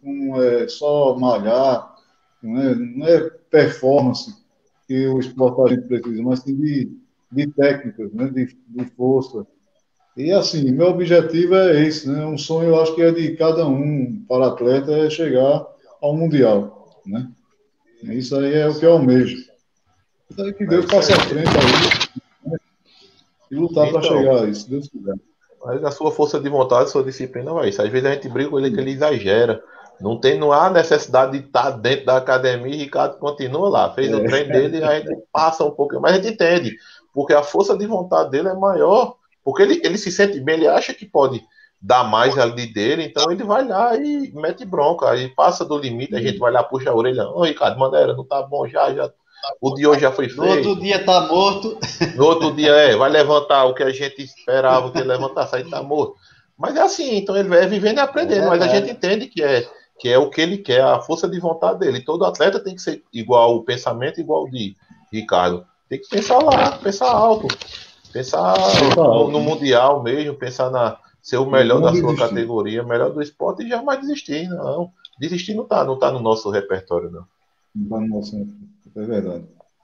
só malhar, não é performance que o esporte a gente precisa, mas sim de técnicas, né? De força. E, assim, meu objetivo é esse, né? Um sonho, eu acho que é de cada um, para atleta, é chegar ao Mundial, né? Isso aí é o que eu almejo. Isso aí que Deus passe à frente aí, né? E lutar para chegar a isso, se Deus quiser. Mas a sua força de vontade, a sua disciplina vai isso. Às vezes a gente briga com ele que ele exagera. Não há necessidade de estar dentro da academia e Ricardo continua lá. Fez o treino dele e a gente passa um pouquinho. Mas a gente entende, porque a força de vontade dele é maior. Porque ele se sente bem, ele acha que pode dar mais ali dele, então ele vai lá e mete bronca. Aí passa do limite, a gente vai lá, puxa a orelha. Ô, Ricardo, maneira, não tá bom já. O de hoje já foi feito. No outro dia tá morto. No outro dia vai levantar o que a gente esperava que ele levantasse, aí tá morto. Mas é assim, então ele vai vivendo e aprendendo, mas a gente entende que é o que ele quer, a força de vontade dele. Todo atleta tem que ser igual, o pensamento igual de Ricardo. Tem que pensar lá, pensar alto. Pensar no Mundial mesmo, pensar ser o melhor da sua categoria, melhor do esporte e jamais desistir, não. Desistir não tá no nosso repertório, não. Não tá no nosso repertório, é verdade.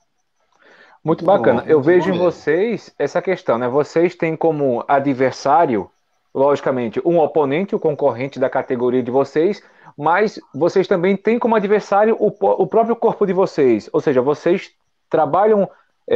Muito bacana. Eu vejo em vocês essa questão, né? Vocês têm como adversário, logicamente, um oponente, o concorrente da categoria de vocês, mas vocês também têm como adversário o próprio corpo de vocês. Ou seja, vocês trabalham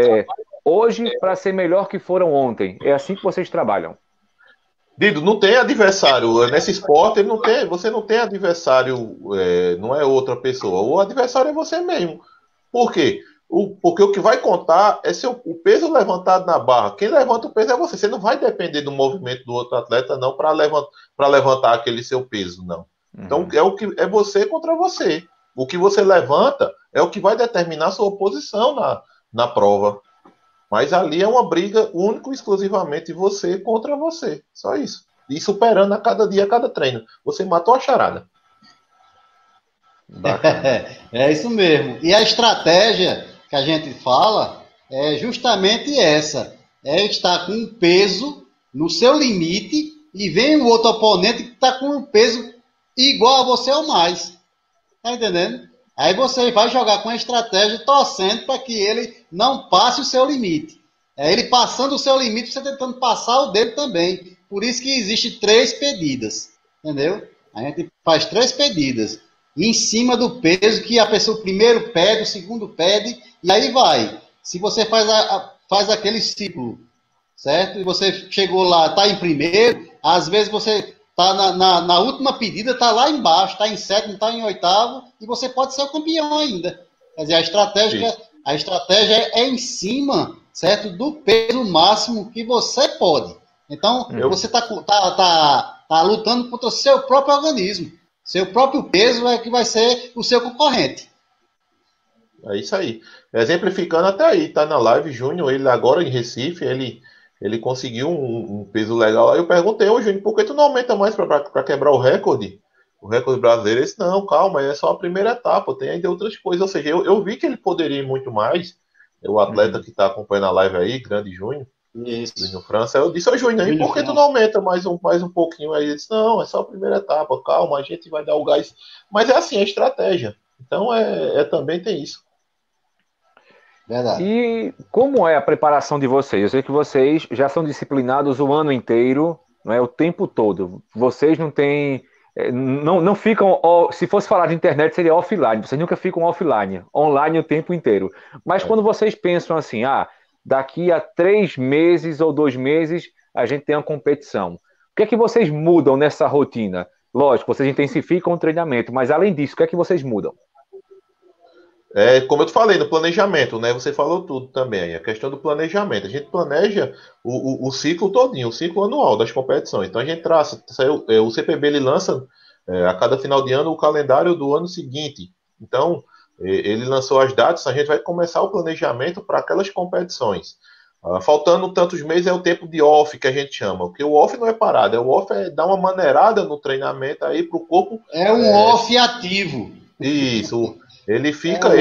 hoje para ser melhor que foram ontem. É assim que vocês trabalham. Dido, não tem adversário. Nesse esporte, você não tem adversário, não é outra pessoa. O adversário é você mesmo. Por quê? Porque o que vai contar é o peso levantado na barra. Quem levanta o peso é você. Você não vai depender do movimento do outro atleta, não, para levantar aquele seu peso, não. Então, é você contra você. O que você levanta é o que vai determinar a sua posição na prova. Mas ali é uma briga única e exclusivamente você contra você. Só isso. E superando a cada dia, a cada treino. Você matou a charada. É isso mesmo. E a estratégia que a gente fala é justamente essa. É estar com um peso no seu limite e vem o outro oponente que está com um peso igual a você ou mais. Tá entendendo? Aí você vai jogar com a estratégia torcendo para que ele não passe o seu limite. É ele passando o seu limite, você tentando passar o dele também. Por isso que existe 3 pedidas. Entendeu? A gente faz 3 pedidas. Em cima do peso que a pessoa primeiro pede, o segundo pede, e aí vai. Se você faz aquele ciclo, certo? E você chegou lá, está em primeiro, às vezes você está na última pedida, está lá embaixo, está em 7º, está em 8º, e você pode ser o campeão ainda. Quer dizer, a estratégia é em cima, certo? Do peso máximo que você pode. Então, você tá lutando contra o seu próprio organismo. Seu próprio peso é que vai ser o seu concorrente. É isso aí. Exemplificando até aí, tá na live, Júnior, ele agora em Recife, ele conseguiu um peso legal. Aí eu perguntei, ô Júnior, por que tu não aumenta mais para quebrar o recorde? O recorde brasileiro? Ele disse, não, calma, é só a primeira etapa, tem ainda outras coisas. Ou seja, eu vi que ele poderia ir muito mais. O atleta que está acompanhando a live aí, grande Júnior, Júnior França, eu disse, ô Júnior, e por que tu não aumenta mais um pouquinho? Aí ele disse, não, é só a primeira etapa, calma, a gente vai dar o gás. Mas é assim, é estratégia. Então também tem isso. Verdade. E como é a preparação de vocês? Eu sei que vocês já são disciplinados o ano inteiro, não é, o tempo todo. Vocês não têm, não ficam, se fosse falar de internet seria offline, vocês nunca ficam offline, online o tempo inteiro. Mas quando vocês pensam assim, daqui a 3 meses ou 2 meses a gente tem uma competição. O que é que vocês mudam nessa rotina? Lógico, vocês intensificam o treinamento, mas além disso, o que é que vocês mudam? Como eu te falei, no planejamento, né? Você falou tudo também, a questão do planejamento. A gente planeja o ciclo todinho, o ciclo anual das competições. Então a gente traça, o CPB ele lança a cada final de ano o calendário do ano seguinte. Então ele lançou as datas, a gente vai começar o planejamento para aquelas competições. Faltando tantos meses é o tempo de off que a gente chama, porque o off não é parado, o off é dar uma maneirada no treinamento aí para o corpo. É um off ativo. Isso. Ele fica,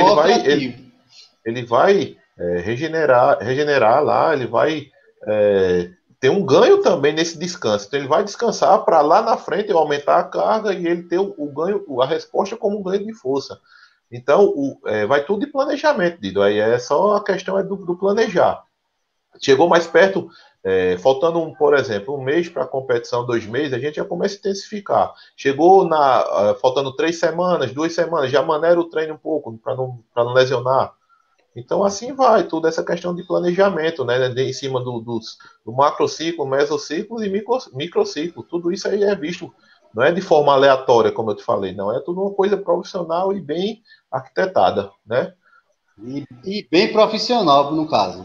ele vai regenerar lá, ele vai ter um ganho também nesse descanso. Então ele vai descansar para lá na frente aumentar a carga e ele ter o ganho, a resposta como um ganho de força. Então vai tudo de planejamento, Dido. Aí é só a questão do planejar. Chegou mais perto, faltando, por exemplo, 1 mês para a competição, 2 meses, a gente já começa a intensificar. Chegou faltando 3 semanas, 2 semanas, já maneira o treino um pouco para não lesionar. Então assim vai, tudo essa questão de planejamento, né? Em cima do macrociclo, mesociclo e microciclo. Tudo isso aí é visto, não é de forma aleatória, como eu te falei, não. É tudo uma coisa profissional e bem arquitetada, né? E bem profissional, no caso.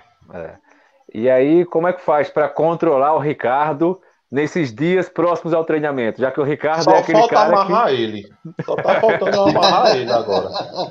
E aí, como é que faz para controlar o Ricardo nesses dias próximos ao treinamento? Já que o Ricardo é aquele cara Só falta amarrar ele. Só tá faltando amarrar ele agora.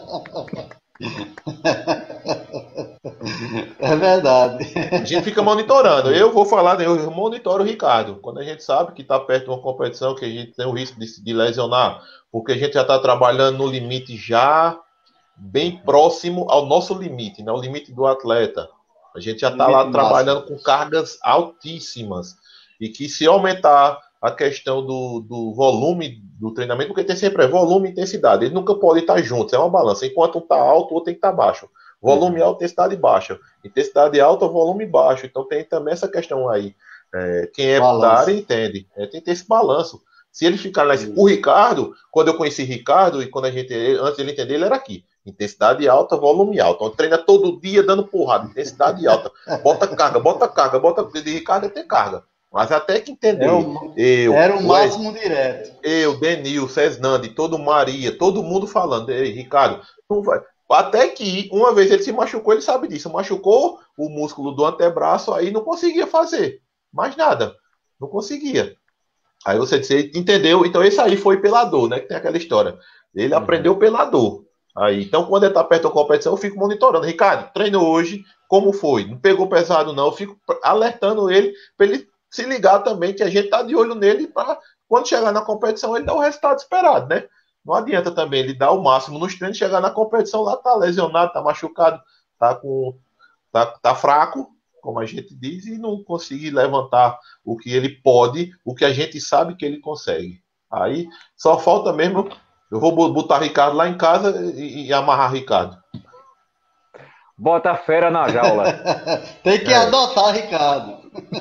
É verdade. A gente fica monitorando. Eu monitoro o Ricardo. Quando a gente sabe que está perto de uma competição, que a gente tem o risco de lesionar, porque a gente já está trabalhando no limite já bem próximo ao nosso limite, né? O limite do atleta. A gente já está lá trabalhando com cargas altíssimas. E que se aumentar a questão do volume do treinamento, porque tem sempre volume e intensidade. Ele nunca pode estar juntos, é uma balança. Enquanto um está alto, o outro tem que estar baixo. Volume alto, intensidade baixa. Intensidade alta, volume baixo. Então tem também essa questão aí. Quem é da área entende. Tem que ter esse balanço. Se ele ficar lá... O Ricardo, quando eu conheci Ricardo, e antes dele entender, ele era aqui. Intensidade alta, volume alto. Então, treina todo dia dando porrada. Intensidade alta. Bota carga. Ricardo tem carga. Mas até que entendeu. Era o máximo direto. Eu, Denil, Cesnandi, todo Maria, todo mundo falando. Ei, Ricardo, não vai. Até que uma vez ele se machucou, ele sabe disso. Machucou o músculo do antebraço, aí não conseguia fazer mais nada. Não conseguia. Aí você entendeu? Então esse aí foi pela dor, né? Que tem aquela história. Ele aprendeu pela dor. Aí, então, quando ele tá perto da competição, eu fico monitorando. Ricardo, treino hoje, como foi? Não pegou pesado, não. Eu fico alertando ele para ele se ligar também, que a gente tá de olho nele para quando chegar na competição ele dar o resultado esperado, né? Não adianta também ele dar o máximo nos treinos, chegar na competição lá, tá lesionado, tá machucado, tá fraco, como a gente diz, e não conseguir levantar o que ele pode, o que a gente sabe que ele consegue. Aí só falta mesmo, eu vou botar Ricardo lá em casa e amarrar Ricardo. Bota a fera na jaula. Tem que adotar Ricardo.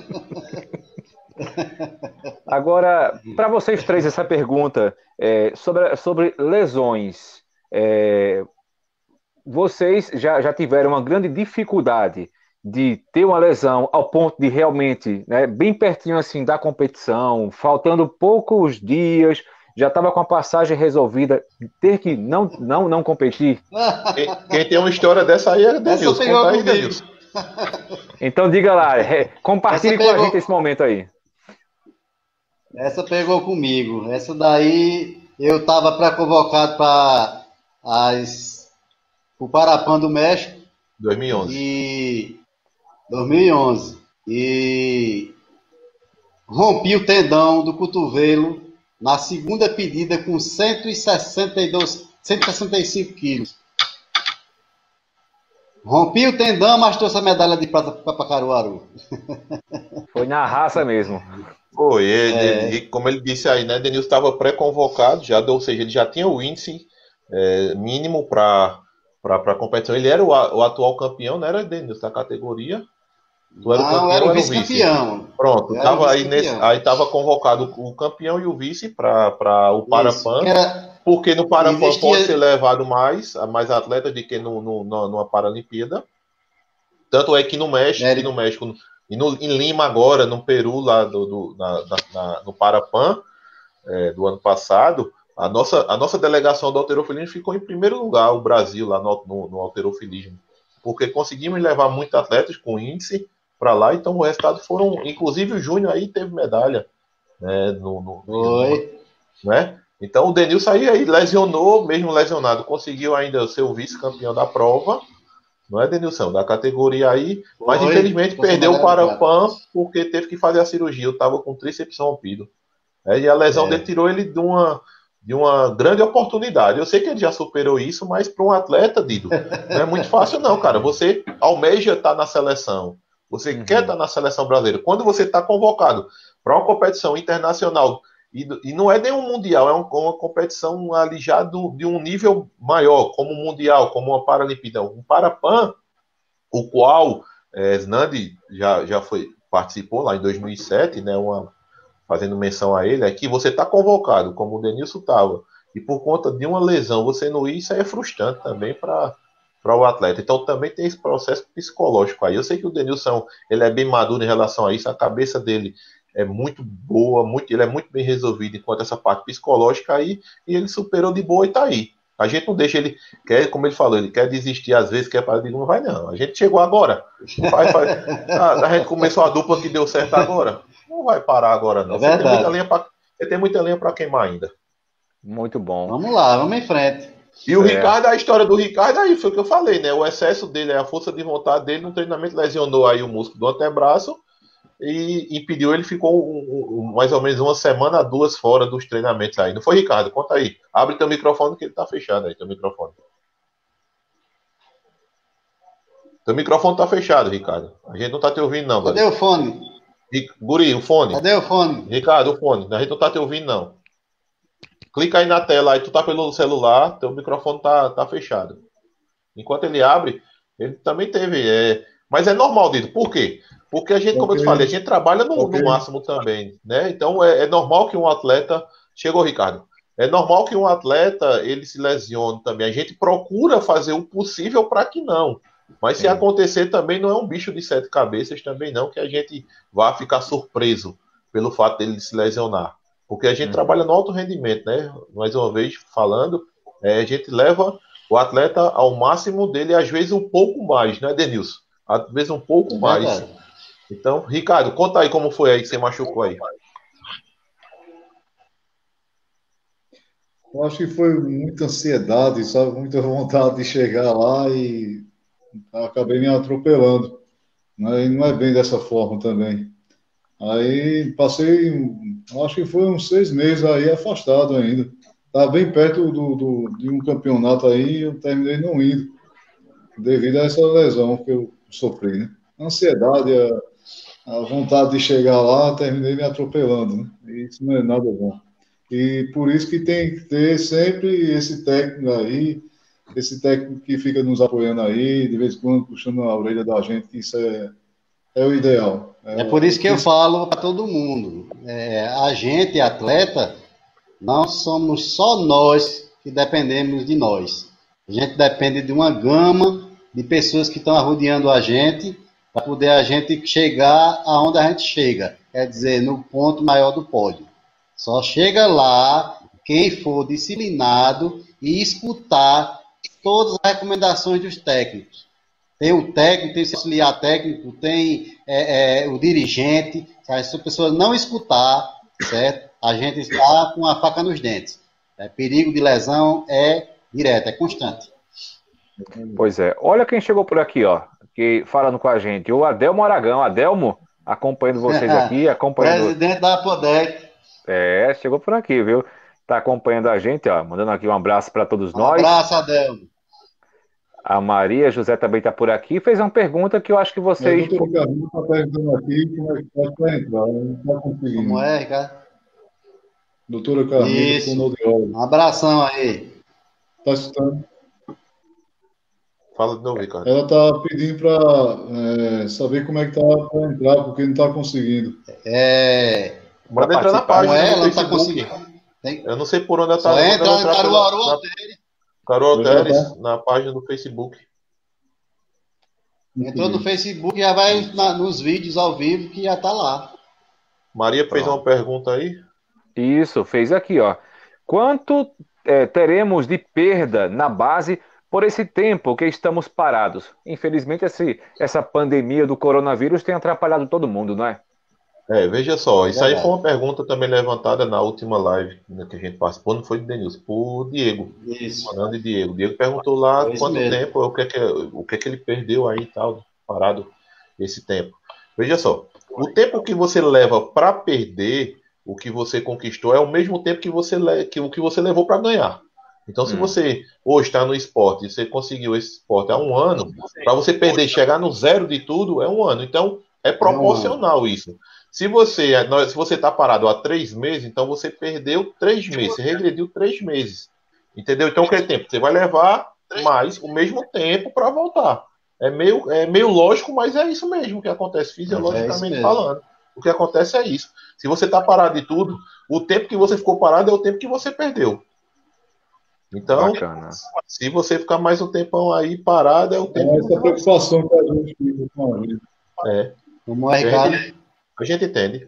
Agora, para vocês três, essa pergunta sobre lesões. Vocês já tiveram uma grande dificuldade de ter uma lesão ao ponto de realmente, né, bem pertinho assim da competição, faltando poucos dias, já estava com a passagem resolvida, ter que não competir? Quem tem uma história dessa aí é Denilson. Conta aí, Denilson. Então diga lá, compartilhe com a gente esse momento aí. Essa pegou comigo. Essa daí eu estava pré-convocado para o Parapan do México 2011. e 2011 e rompi o tendão do cotovelo na segunda pedida com 165 quilos. Rompi o tendão, mas trouxe a medalha de prata para Caruaru. Foi na raça mesmo. Foi, e como ele disse aí, né, Denilson estava pré-convocado, ou seja, ele já tinha o índice mínimo para a competição. Ele era o atual campeão, não era, Denilson, da categoria? Tu era o campeão, era o vice? Vice-campeão. Pronto, tava aí estava convocado o campeão e o vice para o Parapan, porque no Parapan pode ser levado mais atletas do que numa Paralimpíada. Tanto é que no México, e em Lima agora, no Peru, lá no Parapan, do ano passado, a nossa delegação do halterofilismo ficou em primeiro lugar, o Brasil, lá no halterofilismo, porque conseguimos levar muitos atletas com índice para lá, então o resultado foram, inclusive o Júnior aí teve medalha, né, né? Então o Denilson aí lesionou, mesmo lesionado, conseguiu ainda ser o vice-campeão da prova, não é, Denilson, da categoria aí, mas infelizmente perdeu o Parapan porque teve que fazer a cirurgia, eu estava com o tríceps rompido, e a lesão dele tirou ele de uma grande oportunidade. Eu sei que ele já superou isso, mas para um atleta, Dido, não é muito fácil não, cara. Você almeja estar na seleção, você quer estar na seleção brasileira. Quando você está convocado para uma competição internacional, e não é nenhum mundial, é uma competição ali já de um nível maior, como um mundial, como uma Paralimpíada, um Parapan, o qual Znandi já participou lá em 2007, né, fazendo menção a ele, é que você está convocado, como o Denilson estava, e por conta de uma lesão você não ir, isso aí é frustrante também para o atleta. Então também tem esse processo psicológico aí. Eu sei que o Denilson ele é bem maduro em relação a isso, a cabeça dele é muito boa, ele é muito bem resolvido enquanto essa parte psicológica aí, e ele superou de boa e está aí. A gente não deixa ele, como ele falou, ele quer desistir às vezes, quer parar, não vai não. A gente chegou agora. A gente começou a dupla que deu certo agora. Não vai parar agora, não. Você tem muita lenha para queimar ainda. Muito bom. Vamos lá, vamos em frente. E o Ricardo, a história do Ricardo, aí foi o que eu falei, né? O excesso dele, a força de vontade dele no treinamento lesionou aí o músculo do antebraço e impediu, ele ficou mais ou menos uma semana, 2 fora dos treinamentos aí. Não foi, Ricardo? Conta aí. Abre teu microfone que ele tá fechado aí, teu microfone. Teu microfone tá fechado, Ricardo. A gente não tá te ouvindo, não, Cadê o fone? Guri, o fone. Cadê o fone? Ricardo, o fone. A gente não tá te ouvindo, não. Clica aí na tela, aí tu tá pelo celular, teu microfone tá fechado. Enquanto ele abre, ele também teve. Mas é normal, Dito. Por quê? Porque a gente, como eu te falei, a gente trabalha no máximo também, né? Então é normal que um atleta. Chegou, Ricardo. É normal que um atleta ele se lesione também. A gente procura fazer o possível para que não. Mas se acontecer também não é um bicho de 7 cabeças também não, que a gente vá ficar surpreso pelo fato dele se lesionar. Porque a gente trabalha no alto rendimento, né? Mais uma vez falando, a gente leva o atleta ao máximo dele, às vezes um pouco mais, né, Denilson? Às vezes um pouco mais. Então, Ricardo, conta aí como foi aí que você machucou aí. Eu acho que foi muita ansiedade, sabe? Muita vontade de chegar lá e acabei me atropelando. Né? E não é bem dessa forma também. Aí passei, acho que foi uns 6 meses aí afastado ainda. Estava bem perto de um campeonato aí e eu terminei não indo, devido a essa lesão que eu sofri, né? A ansiedade, a vontade de chegar lá, terminei me atropelando, né? E isso não é nada bom. E por isso que tem que ter sempre esse técnico aí, esse técnico que fica nos apoiando aí, de vez em quando puxando a orelha da gente, que isso é o ideal. É por isso que eu falo para todo mundo. A gente, atleta, não somos só nós que dependemos de nós. A gente depende de uma gama de pessoas que estão arrodeando a gente para poder a gente chegar aonde a gente chega. Quer dizer, no ponto maior do pódio. Só chega lá quem for disciplinado e escutar todas as recomendações dos técnicos. Tem o técnico, tem o auxiliar técnico, tem o dirigente. Se a pessoa não escutar, certo? A gente está com a faca nos dentes. Perigo de lesão é direto, é constante. Pois é. Olha quem chegou por aqui, ó, que falando com a gente. O Adelmo Aragão. Adelmo, acompanhando vocês aqui, acompanhando. Presidente da Apodec. Chegou por aqui, viu? Tá acompanhando a gente, ó, mandando aqui um abraço para todos nós. Abraço, Adelmo. A Maria José também está por aqui. Fez uma pergunta que eu acho que vocês. O doutor Carlinhos está perguntando aqui como é que faz para entrar. Não está conseguindo. Como é, cara? Doutora Carlinhos, Isso. Um abração aí. Está escutando? Fala de novo, Ricardo. Ela está pedindo para saber como é que está para entrar, porque não está conseguindo. Pode entrar na página. Ela não está conseguindo. Eu não sei por onde ela está. Só entra em Caruaru Alteres. Caruaru Alteres, na página do Facebook. Entrou no Facebook e já vai nos vídeos ao vivo que já está lá. Maria fez uma pergunta aí. Isso, fez aqui, ó. Quanto teremos de perda na base por esse tempo que estamos parados? Infelizmente, essa pandemia do coronavírus tem atrapalhado todo mundo, não é? Veja só, isso aí foi uma pergunta também levantada na última live, né, que a gente participou, não foi do Denilson, por Diego. Isso. Fernando e Diego. Diego perguntou lá Foi quanto tempo, o que é que ele perdeu aí e tal, parado esse tempo. Veja só, o tempo que você leva para perder o que você conquistou é o mesmo tempo que o que você levou para ganhar. Então, se você hoje está no esporte e você conseguiu esse esporte há um ano, para você perder e chegar no zero de tudo, é um ano. Então, é proporcional isso. Se você está parado há 3 meses, então você perdeu 3 meses, você regrediu 3 meses. Entendeu? Então, que tempo? Você vai levar mais o mesmo tempo para voltar. É meio lógico, mas é isso mesmo que acontece, fisiologicamente falando. O que acontece é isso. Se você está parado de tudo, o tempo que você ficou parado é o tempo que você perdeu. Então, se você ficar mais um tempão aí parado, é o tempo. Essa preocupação que a gente fica com a vida. Como é, Ricardo? A gente entende.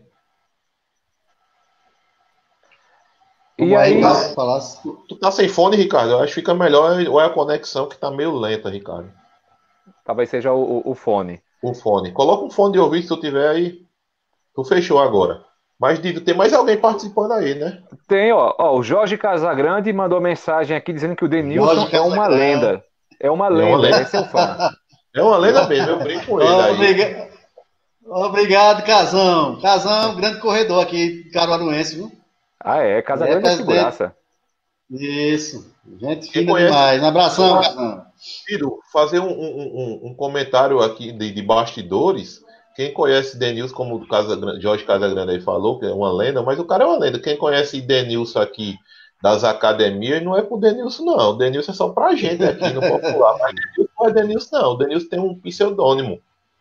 E aí, tu tá sem fone, Ricardo? Eu acho que fica melhor, ou é a conexão que tá meio lenta, Ricardo? Talvez seja o fone. O fone. Coloca um fone de ouvido se tu tiver aí. Tu fechou agora. Mas, Dido, tem mais alguém participando aí, né? Tem, ó. O Jorge Casagrande mandou mensagem aqui dizendo que o Denilson é uma lenda. É uma lenda, esse é o fã. É uma lenda mesmo, eu brinco com ele aí. Obrigado, Casão. Casão, grande corredor aqui, caruaruense, viu? Casagrande é figuraça. Isso. Gente fina demais. Um abração, Casão. Dido, fazer um comentário aqui de bastidores. Quem conhece Denilson, como o Jorge Casagrande aí falou, que é uma lenda, mas o cara é uma lenda. Quem conhece Denilson aqui das academias, não é pro Denilson, não. O Denilson é só pra gente aqui no popular. Mas não é Denilson, não. O Denilson tem um pseudônimo.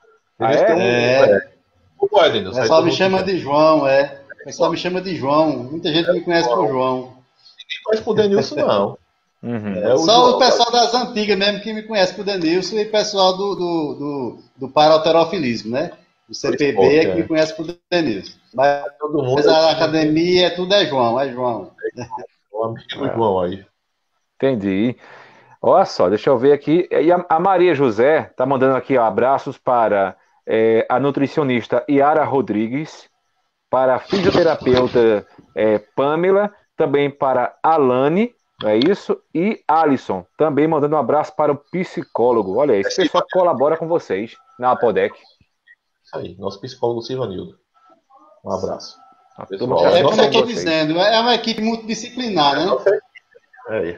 O pessoal me chama de João, O pessoal me chama de João. Muita gente me conhece por João. Ninguém conhece por Denilson, não. Só o pessoal das antigas mesmo que me conhece por Denilson e o pessoal do paralterofilismo, né? O CPB é que me conhece por Denilson. Mas a academia tudo é João, O amigo João aí. Entendi. Olha só, deixa eu ver aqui. E a Maria José tá mandando aqui abraços para a nutricionista Yara Rodrigues, para a fisioterapeuta Pamela, também para Alane, não é isso? E Alisson, também mandando um abraço para o psicólogo. Olha, esse pessoal colabora com vocês na Apodec. Isso aí, nosso psicólogo Silvanildo. Um abraço. Como eu estou dizendo, é uma equipe multidisciplinar, né?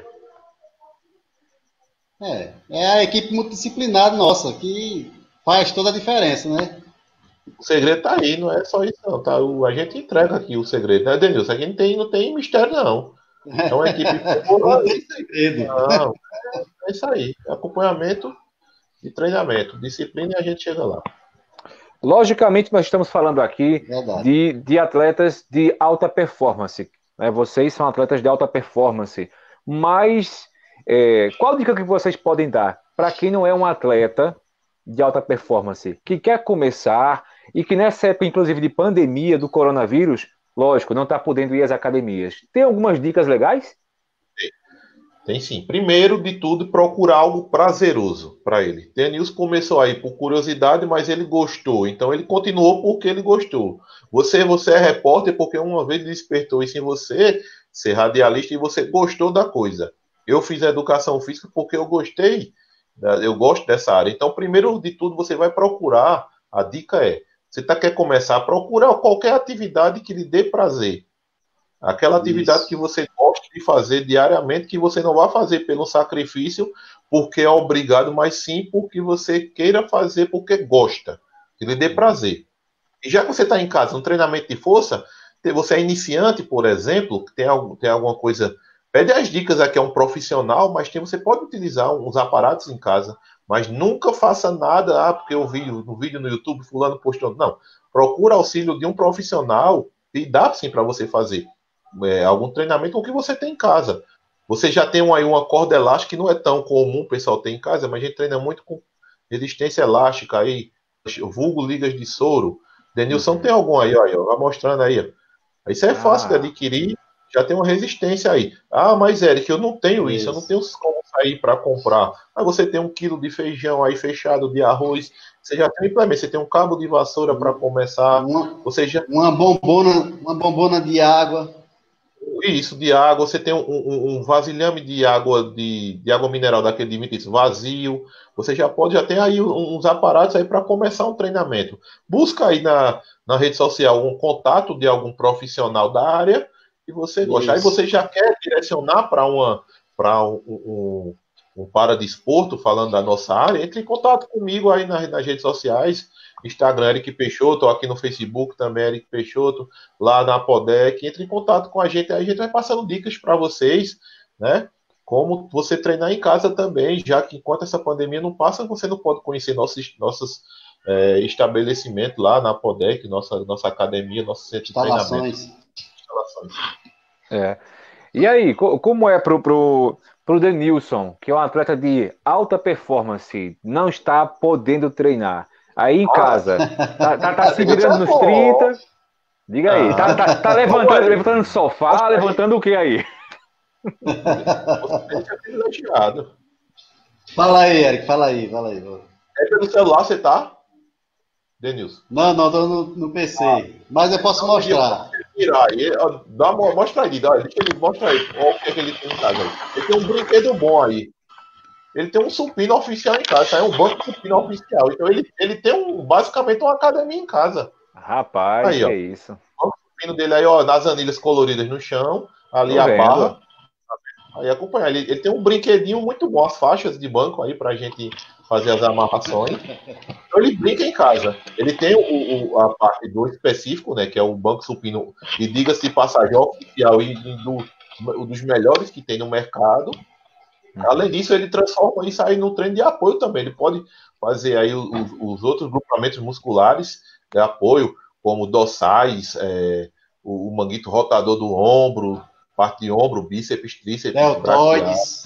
É a equipe multidisciplinar nossa, que faz toda a diferença, né? O segredo tá aí, não é só isso não, tá? A gente entrega aqui o segredo, né, Denilson? Aqui não tem mistério, não. É uma equipe... Não tem segredo. Não, é isso aí. Acompanhamento e treinamento. Disciplina e a gente chega lá. Logicamente, nós estamos falando aqui de atletas de alta performance. Né? Vocês são atletas de alta performance. Mas qual dica que vocês podem dar para quem não é um atleta de alta performance, que quer começar e que nessa época, inclusive, de pandemia do coronavírus, lógico, não está podendo ir às academias. Tem algumas dicas legais? Tem sim. Primeiro de tudo, procurar algo prazeroso para ele. Denilson começou aí por curiosidade, mas ele gostou. Então ele continuou porque ele gostou. Você é repórter porque uma vez despertou isso em você, ser radialista, e você gostou da coisa. Eu fiz educação física porque eu gostei, eu gosto dessa área. Então, primeiro de tudo, você vai procurar. A dica é: quer começar a procurar qualquer atividade que lhe dê prazer. Aquela atividade Isso. que você gosta de fazer diariamente, que você não vai fazer pelo sacrifício, porque é obrigado, mas sim porque você queira fazer porque gosta, que lhe dê prazer. E já que você está em casa, no treinamento de força, você é iniciante, por exemplo, tem alguma coisa. Pede as dicas aqui a um profissional, mas você pode utilizar uns aparatos em casa, mas nunca faça nada, porque eu vi no vídeo no YouTube, fulano postou. Não. Procura auxílio de um profissional e dá sim para você fazer algum treinamento com o que você tem em casa. Você já tem aí uma corda elástica que não é tão comum o pessoal ter em casa, mas a gente treina muito com resistência elástica aí, vulgo ligas de soro. Denilson tem algum aí, ó, vai mostrando aí. Ó. Isso é fácil de adquirir, já tem uma resistência aí. Ah, mas Eric, eu não tenho isso, eu não tenho como sair para comprar. Mas você tem 1 quilo de feijão aí fechado, de arroz, você já tem implemento, você tem um cabo de vassoura para começar, você já... uma bombona de água. Isso, de água, você tem um vasilhame de água água mineral daquele de 20 litros vazio, você já tem aí uns aparatos aí para começar um treinamento. Busca aí na rede social um contato de algum profissional da área e você gosta. Aí você já quer direcionar para um paradesporto, falando da nossa área, entre em contato comigo aí nas redes sociais. Instagram, Eric Peixoto, aqui no Facebook também, Eric Peixoto, lá na Podec, entre em contato com a gente, aí a gente vai passando dicas para vocês, né? Como você treinar em casa também, já que enquanto essa pandemia não passa, você não pode conhecer nossos estabelecimentos lá na Podec, nossa academia, nosso centro de treinamento. Instalações. E aí, como é pro Denilson, que é um atleta de alta performance, não está podendo treinar? Aí em casa, tá se virando nos 30. Diga aí, tá levantando o sofá, levantando o que aí? Você é privilegiado. Fala aí, Eric, fala aí. É pelo celular você tá, Denilson? Não, tô no PC. Mas eu posso mostrar. Mostra aí, deixa ele mostrar aí. Olha o que é que ele tem em casa aí. Ele tem um brinquedo bom aí. Ele tem um supino oficial em casa, é um banco de supino oficial. Então ele tem basicamente uma academia em casa. Rapaz, aí, que ó, é isso. O supino dele aí, ó, nas anilhas coloridas no chão, ali a barra. Aí acompanhar. Ele tem um brinquedinho muito bom, as faixas de banco aí pra gente fazer as amarrações. Então ele brinca em casa. Ele tem a parte do específico, né, que é o banco supino, e diga-se de passagem, oficial e dos melhores que tem no mercado. Além disso, ele transforma isso aí no treino de apoio também. Ele pode fazer aí os outros grupamentos musculares de apoio, como dorsais, o manguito rotador do ombro, parte de ombro, bíceps, tríceps, deltoides.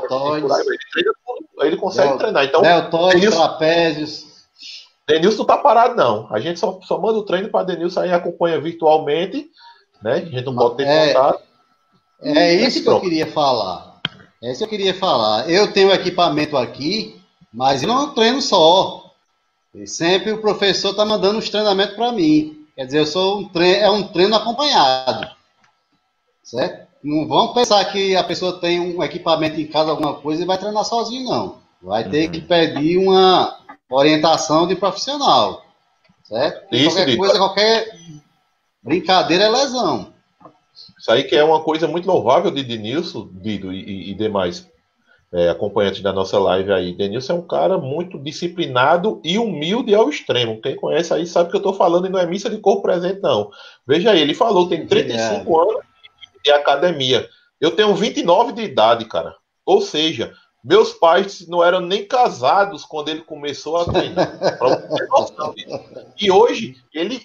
Ele consegue treinar. Então, deltoides, trapézios. Denilson tá parado, não. A gente só manda o treino para Denilson, aí acompanha virtualmente, né? A gente não pode ter contato. É isso que eu queria falar. Eu tenho equipamento aqui, mas eu não treino só. E sempre o professor está mandando os treinamentos para mim. Quer dizer, é um treino acompanhado. Certo? Não vão pensar que a pessoa tem um equipamento em casa, alguma coisa, e vai treinar sozinho, não. Vai ter que pedir uma orientação de profissional. Certo? Qualquer brincadeira é lesão. Isso aí que é uma coisa muito louvável de Denilson, Dido e demais acompanhantes da nossa live aí. Denilson é um cara muito disciplinado e humilde ao extremo. Quem conhece aí sabe que eu estou falando e não é missa de corpo presente, não. Veja aí, ele falou, tem 35 anos de academia. Eu tenho 29 de idade, cara. Ou seja, meus pais não eram nem casados quando ele começou a treinar. Pra você ter noção disso. E hoje, ele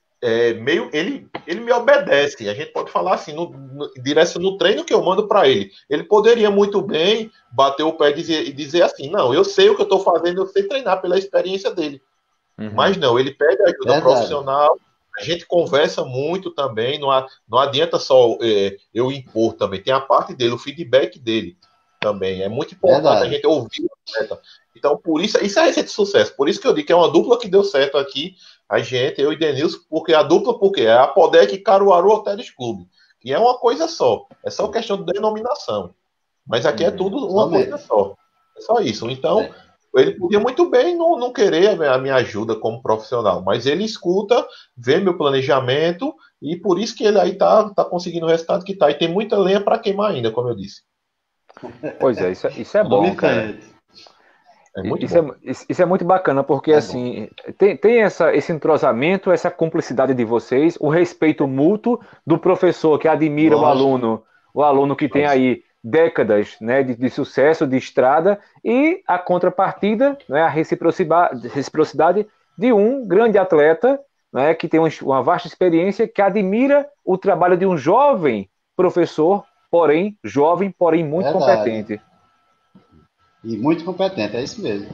me obedece. A gente pode falar assim, direto no treino que eu mando para ele. Ele poderia muito bem bater o pé e dizer assim, não, eu sei o que eu estou fazendo, eu sei treinar pela experiência dele. Mas não, ele pede ajuda profissional, a gente conversa muito também, não adianta só eu impor também, tem a parte dele, o feedback dele. também. É muito importante a gente ouvir o atleta. Então, por isso é a receita de sucesso. Por isso que eu digo que é uma dupla que deu certo aqui, a gente, eu e Denilson, porque a dupla, porque é a Apodec e Caruaru Halteres Clube, que é uma coisa só. É só questão de denominação. Mas aqui é tudo uma coisa só. É só isso. Então, ele podia muito bem não querer a minha ajuda como profissional, mas ele escuta, vê meu planejamento, e por isso que ele aí tá conseguindo o resultado que tá. E tem muita lenha para queimar ainda, como eu disse. Pois é, isso é bom, cara. É muito bom. Isso é muito bacana, porque assim, tem esse entrosamento, essa cumplicidade de vocês, o respeito mútuo do professor que admira o aluno que tem aí décadas, né, de sucesso, de estrada, e a contrapartida, né, a reciprocidade de um grande atleta, né, que tem uma vasta experiência, que admira o trabalho de um jovem professor, porém muito competente. E muito competente, é isso mesmo.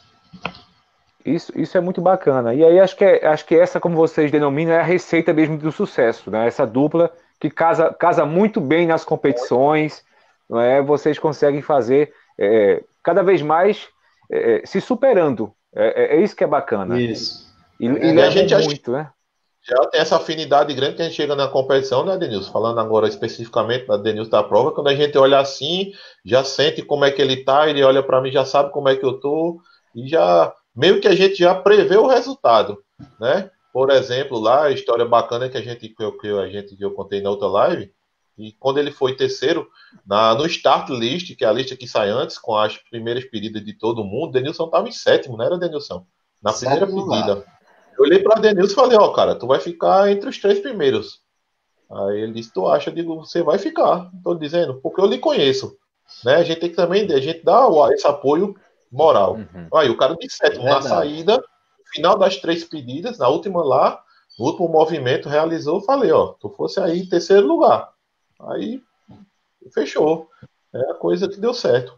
Isso é muito bacana. E aí acho que essa, como vocês denominam, é a receita mesmo do sucesso, né? Essa dupla que casa muito bem nas competições, não é? Vocês conseguem fazer cada vez mais se superando. É isso que é bacana. Isso. E levam muito, né? Já tem essa afinidade grande que a gente chega na competição, né, Denilson? Falando agora especificamente da Denilson da prova, quando a gente olha assim, já sente como é que ele tá, ele olha para mim, já sabe como é que eu tô, e já meio que a gente já prevê o resultado, né? Por exemplo, lá, a história bacana que eu contei na outra live, e quando ele foi terceiro, no start list, que é a lista que sai antes, com as primeiras pedidas de todo mundo, o Denilson estava em sétimo, não era, Denilson? Na primeira pedida. Eu olhei para Denilson e falei, cara, tu vai ficar entre os 3 primeiros. Aí ele disse, tu acha? Eu digo, você vai ficar. Estou dizendo, porque eu lhe conheço. Né? A gente tem que também, a gente dá esse apoio moral. Aí o cara de sétimo, na saída, no final das 3 pedidas, na última lá, no último movimento, realizou, eu falei, tu fosse aí em terceiro lugar. Aí, fechou. É a coisa que deu certo,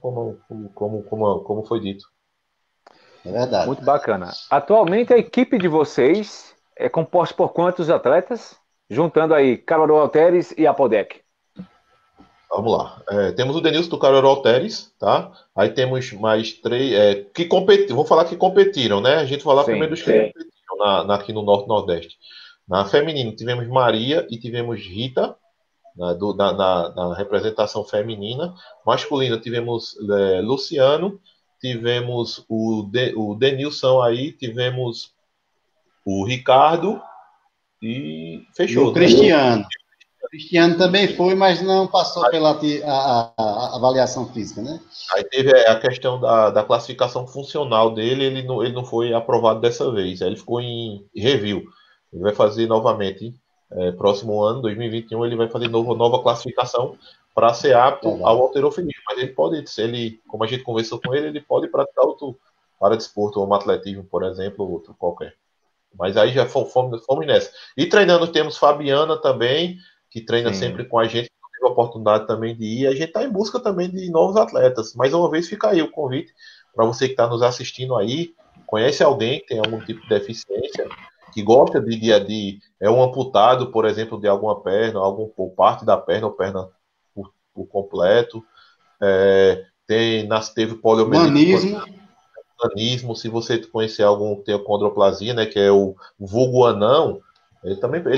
como foi dito. É verdade. Muito bacana. Atualmente a equipe de vocês é composta por quantos atletas? Juntando aí Caruaru Halteres e Apodec. Vamos lá. Temos o Denilson do Caruaru Halteres, tá? Aí temos mais 3 que competiram. Vou falar que competiram, né? A gente vai falar primeiro dos que competiram aqui no Norte e Nordeste. Na feminina tivemos Maria e tivemos Rita, na representação feminina. Masculina tivemos Luciano, tivemos o Denilson aí, tivemos o Ricardo e fechou. E o Cristiano. O Cristiano também foi, mas não passou pela a avaliação física, né? Aí teve a questão da classificação funcional dele, ele não foi aprovado dessa vez, aí ele ficou em review. Ele vai fazer novamente, próximo ano, 2021, ele vai fazer nova classificação para ser apto ao halterofilismo. Mas ele pode, como a gente conversou com ele pode praticar outro paradesporto, como atletismo, por exemplo, ou outro qualquer. Mas aí já fomos nessa. E treinando temos Fabiana também, que treina sempre com a gente, teve a oportunidade também de ir. A gente está em busca também de novos atletas. Mais uma vez fica aí o convite para você que está nos assistindo aí, conhece alguém que tem algum tipo de deficiência, que gosta de um amputado, por exemplo, de alguma perna, ou parte da perna, ou perna por completo. Teve poliomielite. Nanismo, se você conhecer algum que tem condroplasia, né, que é o vulgo anão, ele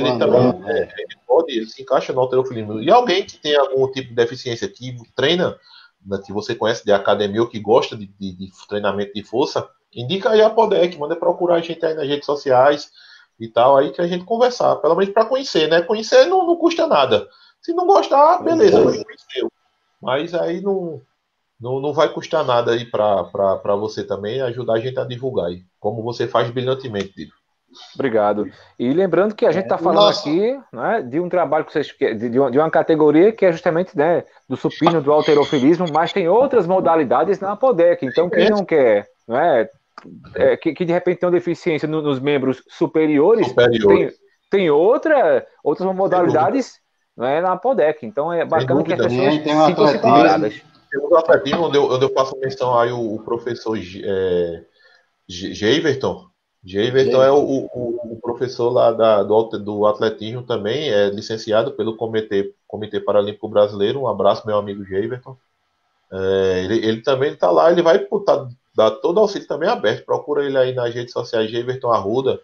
se encaixa no halterofilismo. E alguém que tem algum tipo de deficiência que treina, né, que você conhece de academia ou que gosta de treinamento de força, indica aí a Podec, manda procurar a gente aí nas redes sociais e tal, aí que a gente conversar, pelo menos para conhecer, né? Conhecer não custa nada. Se não gostar, beleza, vai conhecer. Mas aí não vai custar nada aí para você também ajudar a gente a divulgar aí, como você faz brilhantemente, Diego. Obrigado. E lembrando que a gente está falando aqui, né, de um trabalho que vocês, de uma categoria que é justamente, né, do supino, do halterofilismo, mas tem outras modalidades na Apodec. Então, quem não quer, né, que de repente tem uma deficiência nos membros superiores. Tem outras modalidades, né, na Apodec. Então, é bacana que as pessoas sintam separadas. Temos um atletismo onde eu faço menção aí o professor Geiverton. Geiverton é o professor lá do atletismo também, é licenciado pelo Comitê Paralímpico Brasileiro. Um abraço, meu amigo Geiverton. Ele também está lá, ele vai dar todo auxílio também aberto. Procura ele aí nas redes sociais de Everton Arruda,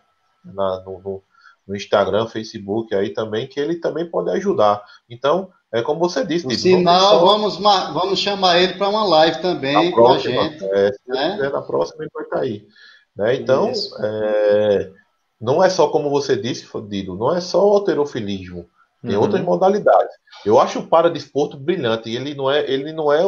no Instagram, Facebook, aí também, que ele também pode ajudar. Então, como você disse, Por Dido, não tem sinal, só vamos chamar ele para uma live na também com a próxima, gente, se Deus né? quiser, na próxima ele vai estar aí. Né? Então, Isso. não é só como você disse, Dido, não é só o halterofilismo, tem outras Uhum. modalidades. Eu acho o paradesporto brilhante, ele não é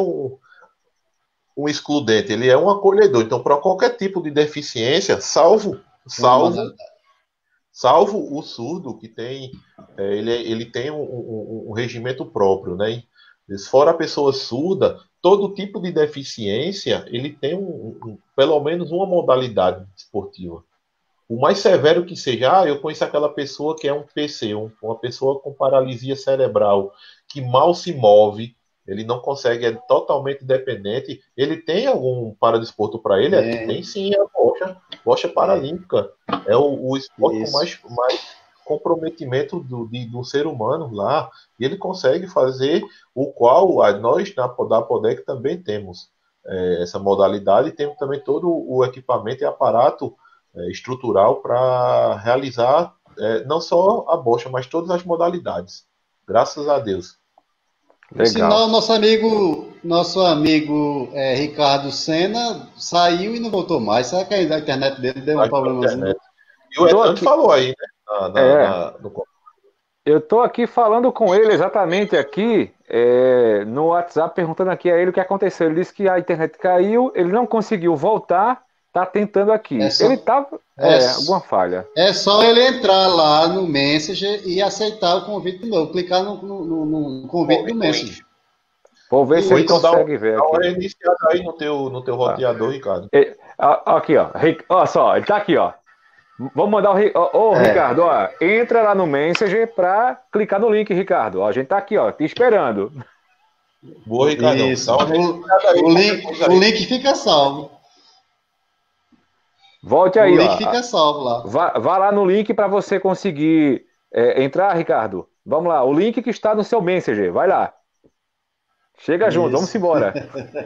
um excludente, ele é um acolhedor. Então, para qualquer tipo de deficiência, salvo, Uma salvo, modalidade. salvo o surdo, que tem, ele tem um regimento próprio, né? Fora a pessoa surda, todo tipo de deficiência, ele tem pelo menos uma modalidade esportiva. O mais severo que seja, eu conheço aquela pessoa que é um PC, uma pessoa com paralisia cerebral, que mal se move, ele não consegue, é totalmente dependente. Ele tem algum paradesporto para ele? Tem É, sim, a bocha paralímpica. É o esporte com isso. mais comprometimento do ser humano lá. E ele consegue fazer o qual nós da PODEC também temos essa modalidade, e temos também todo o equipamento e aparato estrutural para realizar não só a bocha, mas todas as modalidades. Graças a Deus. Por sinal, Legal. nosso amigo Ricardo Senna saiu e não voltou mais. Será que a internet dele deu um Mas pela problemazinho? internet. E o Tô Hernando aqui, falou aí, né? é, No... eu tô aqui falando com ele exatamente aqui, no WhatsApp, perguntando aqui a ele o que aconteceu. Ele disse que a internet caiu, ele não conseguiu voltar, tá tentando É aqui. Ele só, tava, é, alguma falha. é só ele entrar lá no Messenger e aceitar o convite de novo. Clicar no convite do Messenger. Vou ver se Ou ele então consegue ver dá uma aqui. reiniciada aí no teu Tá. roteador, Ricardo. Aqui, ó. Ó só, ele tá aqui, ó. Vamos mandar ô, É, Ricardo, ó. Entra lá no Messenger pra clicar no link, Ricardo. Ó, a gente tá aqui, ó, te esperando. Boa, Ricardão. Dá isso. uma reiniciada aí, O qualquer link, coisa o aí. link fica salvo. Volte O aí, link ó. fica salvo lá. Vá lá no link para você conseguir entrar, Ricardo. Vamos lá, o link que está no seu Messenger. Vai lá. Chega junto, vamos Isso. embora.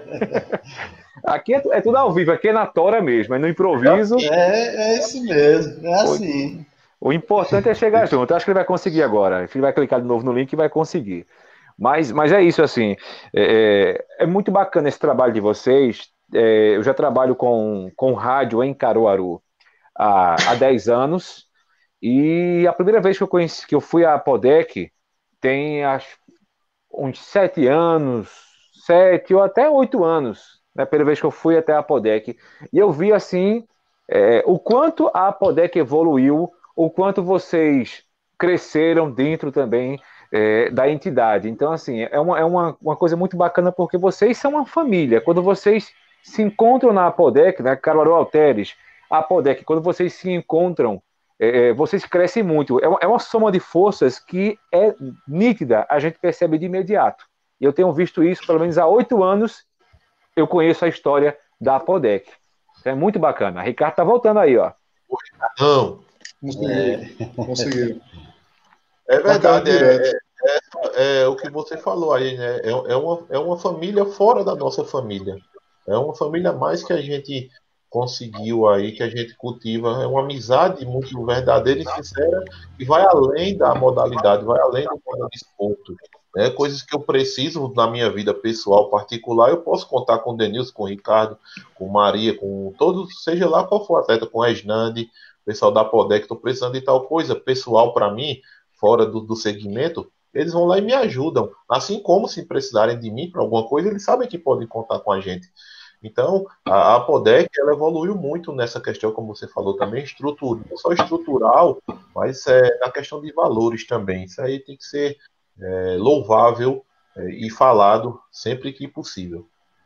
Aqui é tudo ao vivo, aqui é na tora mesmo, é no É improviso. assim, É isso mesmo. É O, assim. o importante é chegar junto. Eu acho que ele vai conseguir agora. Ele vai clicar de novo no link e vai conseguir. Mas é isso, assim. É muito bacana esse trabalho de vocês. Eu já trabalho com rádio em Caruaru há 10 anos. E a primeira vez que eu fui à Podec tem acho, uns 7 anos, 7 ou até 8 anos, né? A primeira vez que eu fui até a Podec. E eu vi assim o quanto a Podec evoluiu, o quanto vocês cresceram dentro também da entidade. Então, assim, é uma coisa muito bacana porque vocês são uma família. Quando vocês se encontram na Podec, né, Caruaru Alteres, a Podec, quando vocês se encontram vocês crescem muito. É uma soma de forças que é nítida, a gente percebe de imediato. E eu tenho visto isso, pelo menos há 8 anos, eu conheço a história da Apodec. Então é muito bacana. Ricardo tá voltando aí, ó. não. Conseguiu. É Tá caindo verdade, direto. é o que você falou aí, né? É uma família fora da nossa família. É uma família a mais que a gente conseguiu aí, que a gente cultiva. É uma amizade muito verdadeira e sincera que vai além da modalidade, vai além do desporto. Né? Coisas que eu preciso na minha vida pessoal, particular, eu posso contar com o Denilson, com o Ricardo, com Maria, com todos, seja lá qual for o atleta, com o Esnandi, o pessoal da Podec, estou precisando de tal coisa pessoal para mim, fora do segmento, eles vão lá e me ajudam. Assim como se precisarem de mim para alguma coisa, eles sabem que podem contar com a gente. Então, a Podec ela evoluiu muito nessa questão, como você falou também, não só estrutural, mas na questão de valores também. Isso aí tem que ser louvável e falado sempre que possível.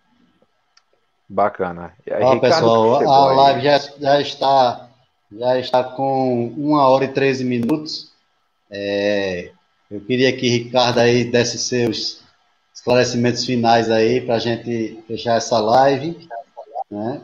Bacana. E aí, Ó, Ricardo que pessoal, chegou a aí. live já está com 1 hora e 13 minutos. Eu queria que Ricardo aí desse seus esclarecimentos finais aí para a gente fechar essa live, né?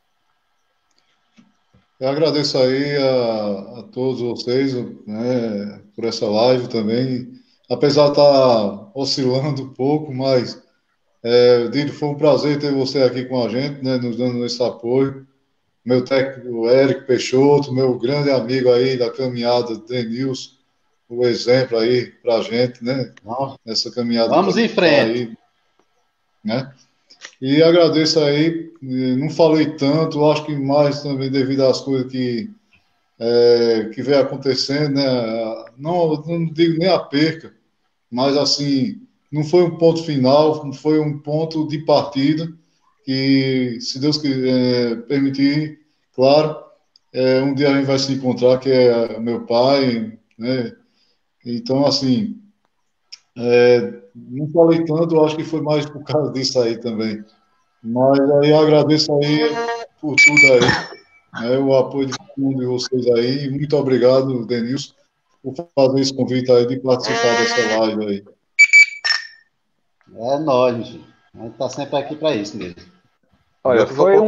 Eu agradeço aí a todos vocês, né, por essa live também. Apesar de estar oscilando um pouco, mas Dido, foi um prazer ter você aqui com a gente, né, nos dando esse apoio. Meu técnico Eric Peixoto, meu grande amigo aí da caminhada, Denilson, o exemplo aí para a gente, né, nessa caminhada. Vamos em frente. Aí, né? E agradeço aí, não falei tanto, acho que mais também devido às coisas que vem acontecendo, né? Não digo nem a perca, mas assim, não foi um ponto final, foi um ponto de partida, que se Deus permitir, claro, um dia a gente vai se encontrar, que é meu pai, né? Então, assim, não falei tanto, acho que foi mais por causa disso aí também. Mas aí eu agradeço aí por tudo aí, né, o apoio de todo mundo de vocês aí. Muito obrigado, Denilson, por fazer esse convite aí de participar dessa live aí. É nóis, gente. A gente tá sempre aqui para isso mesmo. Olha, foi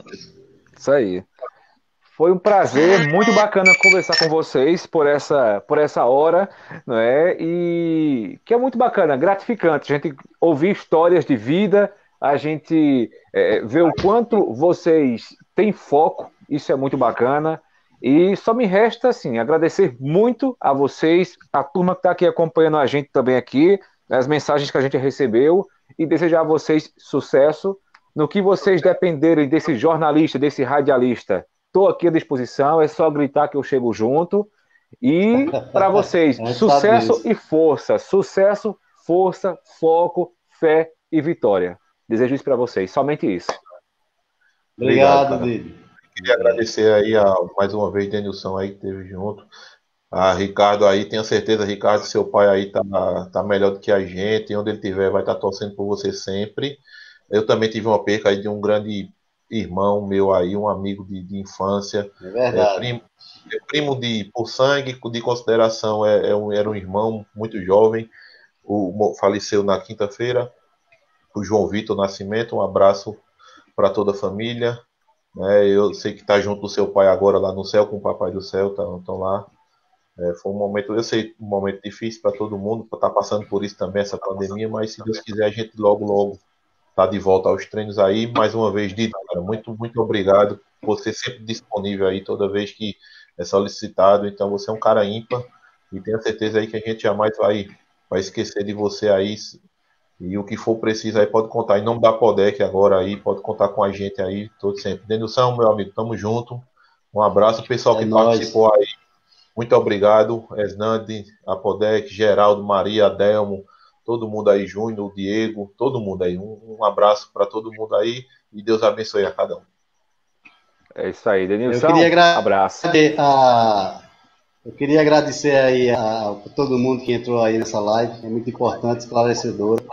isso aí. Foi um prazer muito bacana conversar com vocês por essa hora, não é? E que é muito bacana, gratificante a gente ouvir histórias de vida, a gente ver o quanto vocês têm foco, isso é muito bacana. E só me resta, assim, agradecer muito a vocês, a turma que está aqui acompanhando a gente também aqui, as mensagens que a gente recebeu, e desejar a vocês sucesso no que vocês dependerem desse jornalista, desse radialista. Estou aqui à disposição, é só gritar que eu chego junto. E para vocês, sucesso e força. Sucesso, força, foco, fé e vitória. Desejo isso para vocês, somente isso. Obrigado, Didi. Queria agradecer aí mais uma vez, Denilson aí que esteve junto. A Ricardo aí, tenho certeza, Ricardo, seu pai aí tá melhor do que a gente. Onde ele estiver, vai estar torcendo por você sempre. Eu também tive uma perca aí de um grande irmão meu aí, um amigo de infância. É verdade. Primo por sangue, de consideração, era um irmão muito jovem. Faleceu na quinta-feira. O João Vitor Nascimento, um abraço para toda a família. Eu sei que está junto do seu pai agora lá no céu, com o papai do céu, estão lá. Foi um momento, eu sei, um momento difícil para todo mundo, para estar passando por isso também, essa pandemia, mas se Deus quiser, a gente logo tá de volta aos treinos aí. Mais uma vez, Didi, cara, muito, muito obrigado. Você sempre disponível aí, toda vez que é solicitado. Então, você é um cara ímpar e tenho certeza aí que a gente jamais vai esquecer de você aí. E o que for preciso aí, pode contar. Em nome da Podec agora aí, pode contar com a gente aí, todo sempre. Denilson, meu amigo, tamo junto. Um abraço, pessoal que participou aí. Muito obrigado, Esnandi, Apodec, Geraldo, Maria, Adelmo, todo mundo aí, Júnior, Diego, todo mundo aí. Um abraço para todo mundo aí e Deus abençoe a cada um. É isso aí, Denilson. Abraço. Eu queria agradecer aí a todo mundo que entrou aí nessa live, é muito importante, esclarecedor.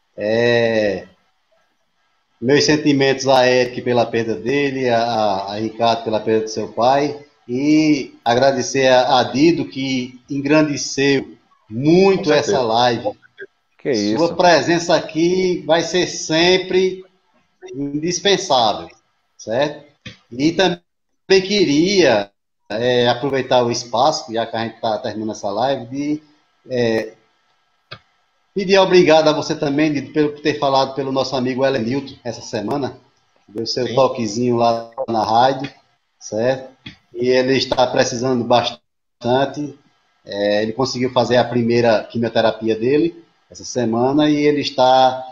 Meus sentimentos a Eric pela perda dele, a Ricardo pela perda do seu pai, e agradecer a Dido que engrandeceu muito essa live. Que isso. Sua presença aqui vai ser sempre indispensável, certo? E também queria aproveitar o espaço, já que a gente está terminando essa live, de pedir obrigado a você também, por ter falado pelo nosso amigo Helenilton essa semana, deu seu toquezinho lá na rádio, certo? E ele está precisando bastante. Ele conseguiu fazer a primeira quimioterapia dele essa semana e ele está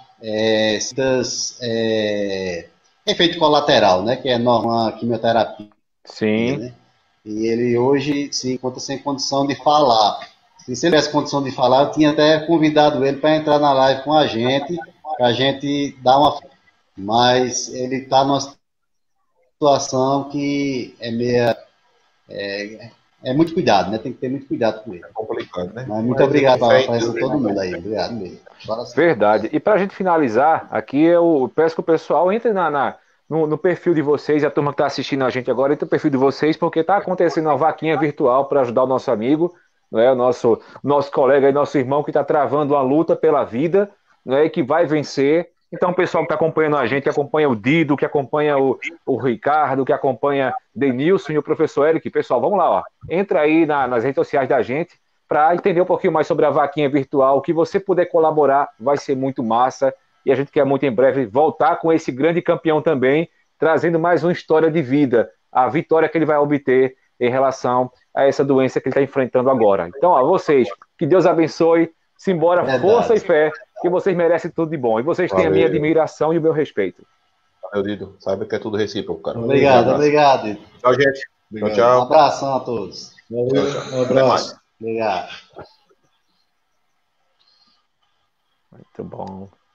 efeito colateral, né? Que é normal quimioterapia. Sim. Né? E ele hoje se encontra sem condição de falar. Se ele tivesse condição de falar, eu tinha até convidado ele para entrar na live com a gente, para a gente dar uma. Mas ele está numa situação que é meia. É muito cuidado, né? Tem que ter muito cuidado com ele. É complicado, né? Mas muito obrigado pela presença de todo mundo aí. Obrigado mesmo. Verdade. E para a gente finalizar, aqui eu peço que o pessoal entre no perfil de vocês, a turma que está assistindo a gente agora, entre o perfil de vocês, porque está acontecendo uma vaquinha virtual para ajudar o nosso amigo, não é? O nosso colega e nosso irmão que está travando uma luta pela vida, não é? E que vai vencer. Então, o pessoal que está acompanhando a gente, que acompanha o Dido, que acompanha o Ricardo, que acompanha Denilson e o professor Eric, pessoal, vamos lá, ó. Entra aí nas redes sociais da gente para entender um pouquinho mais sobre a vaquinha virtual. O que você puder colaborar vai ser muito massa. e a gente quer muito em breve voltar com esse grande campeão também, trazendo mais uma história de vida, a vitória que ele vai obter em relação a essa doença que ele está enfrentando agora. Então, a vocês, que Deus abençoe, simbora, força e fé, que vocês merecem tudo de bom. E vocês têm a minha admiração e o meu respeito. Valeu, Dido. Saiba que é tudo recíproco, cara. Obrigado. Tchau, gente. Obrigado. Tchau. Um abração a todos. Valeu, um abraço. Obrigado. Muito bom.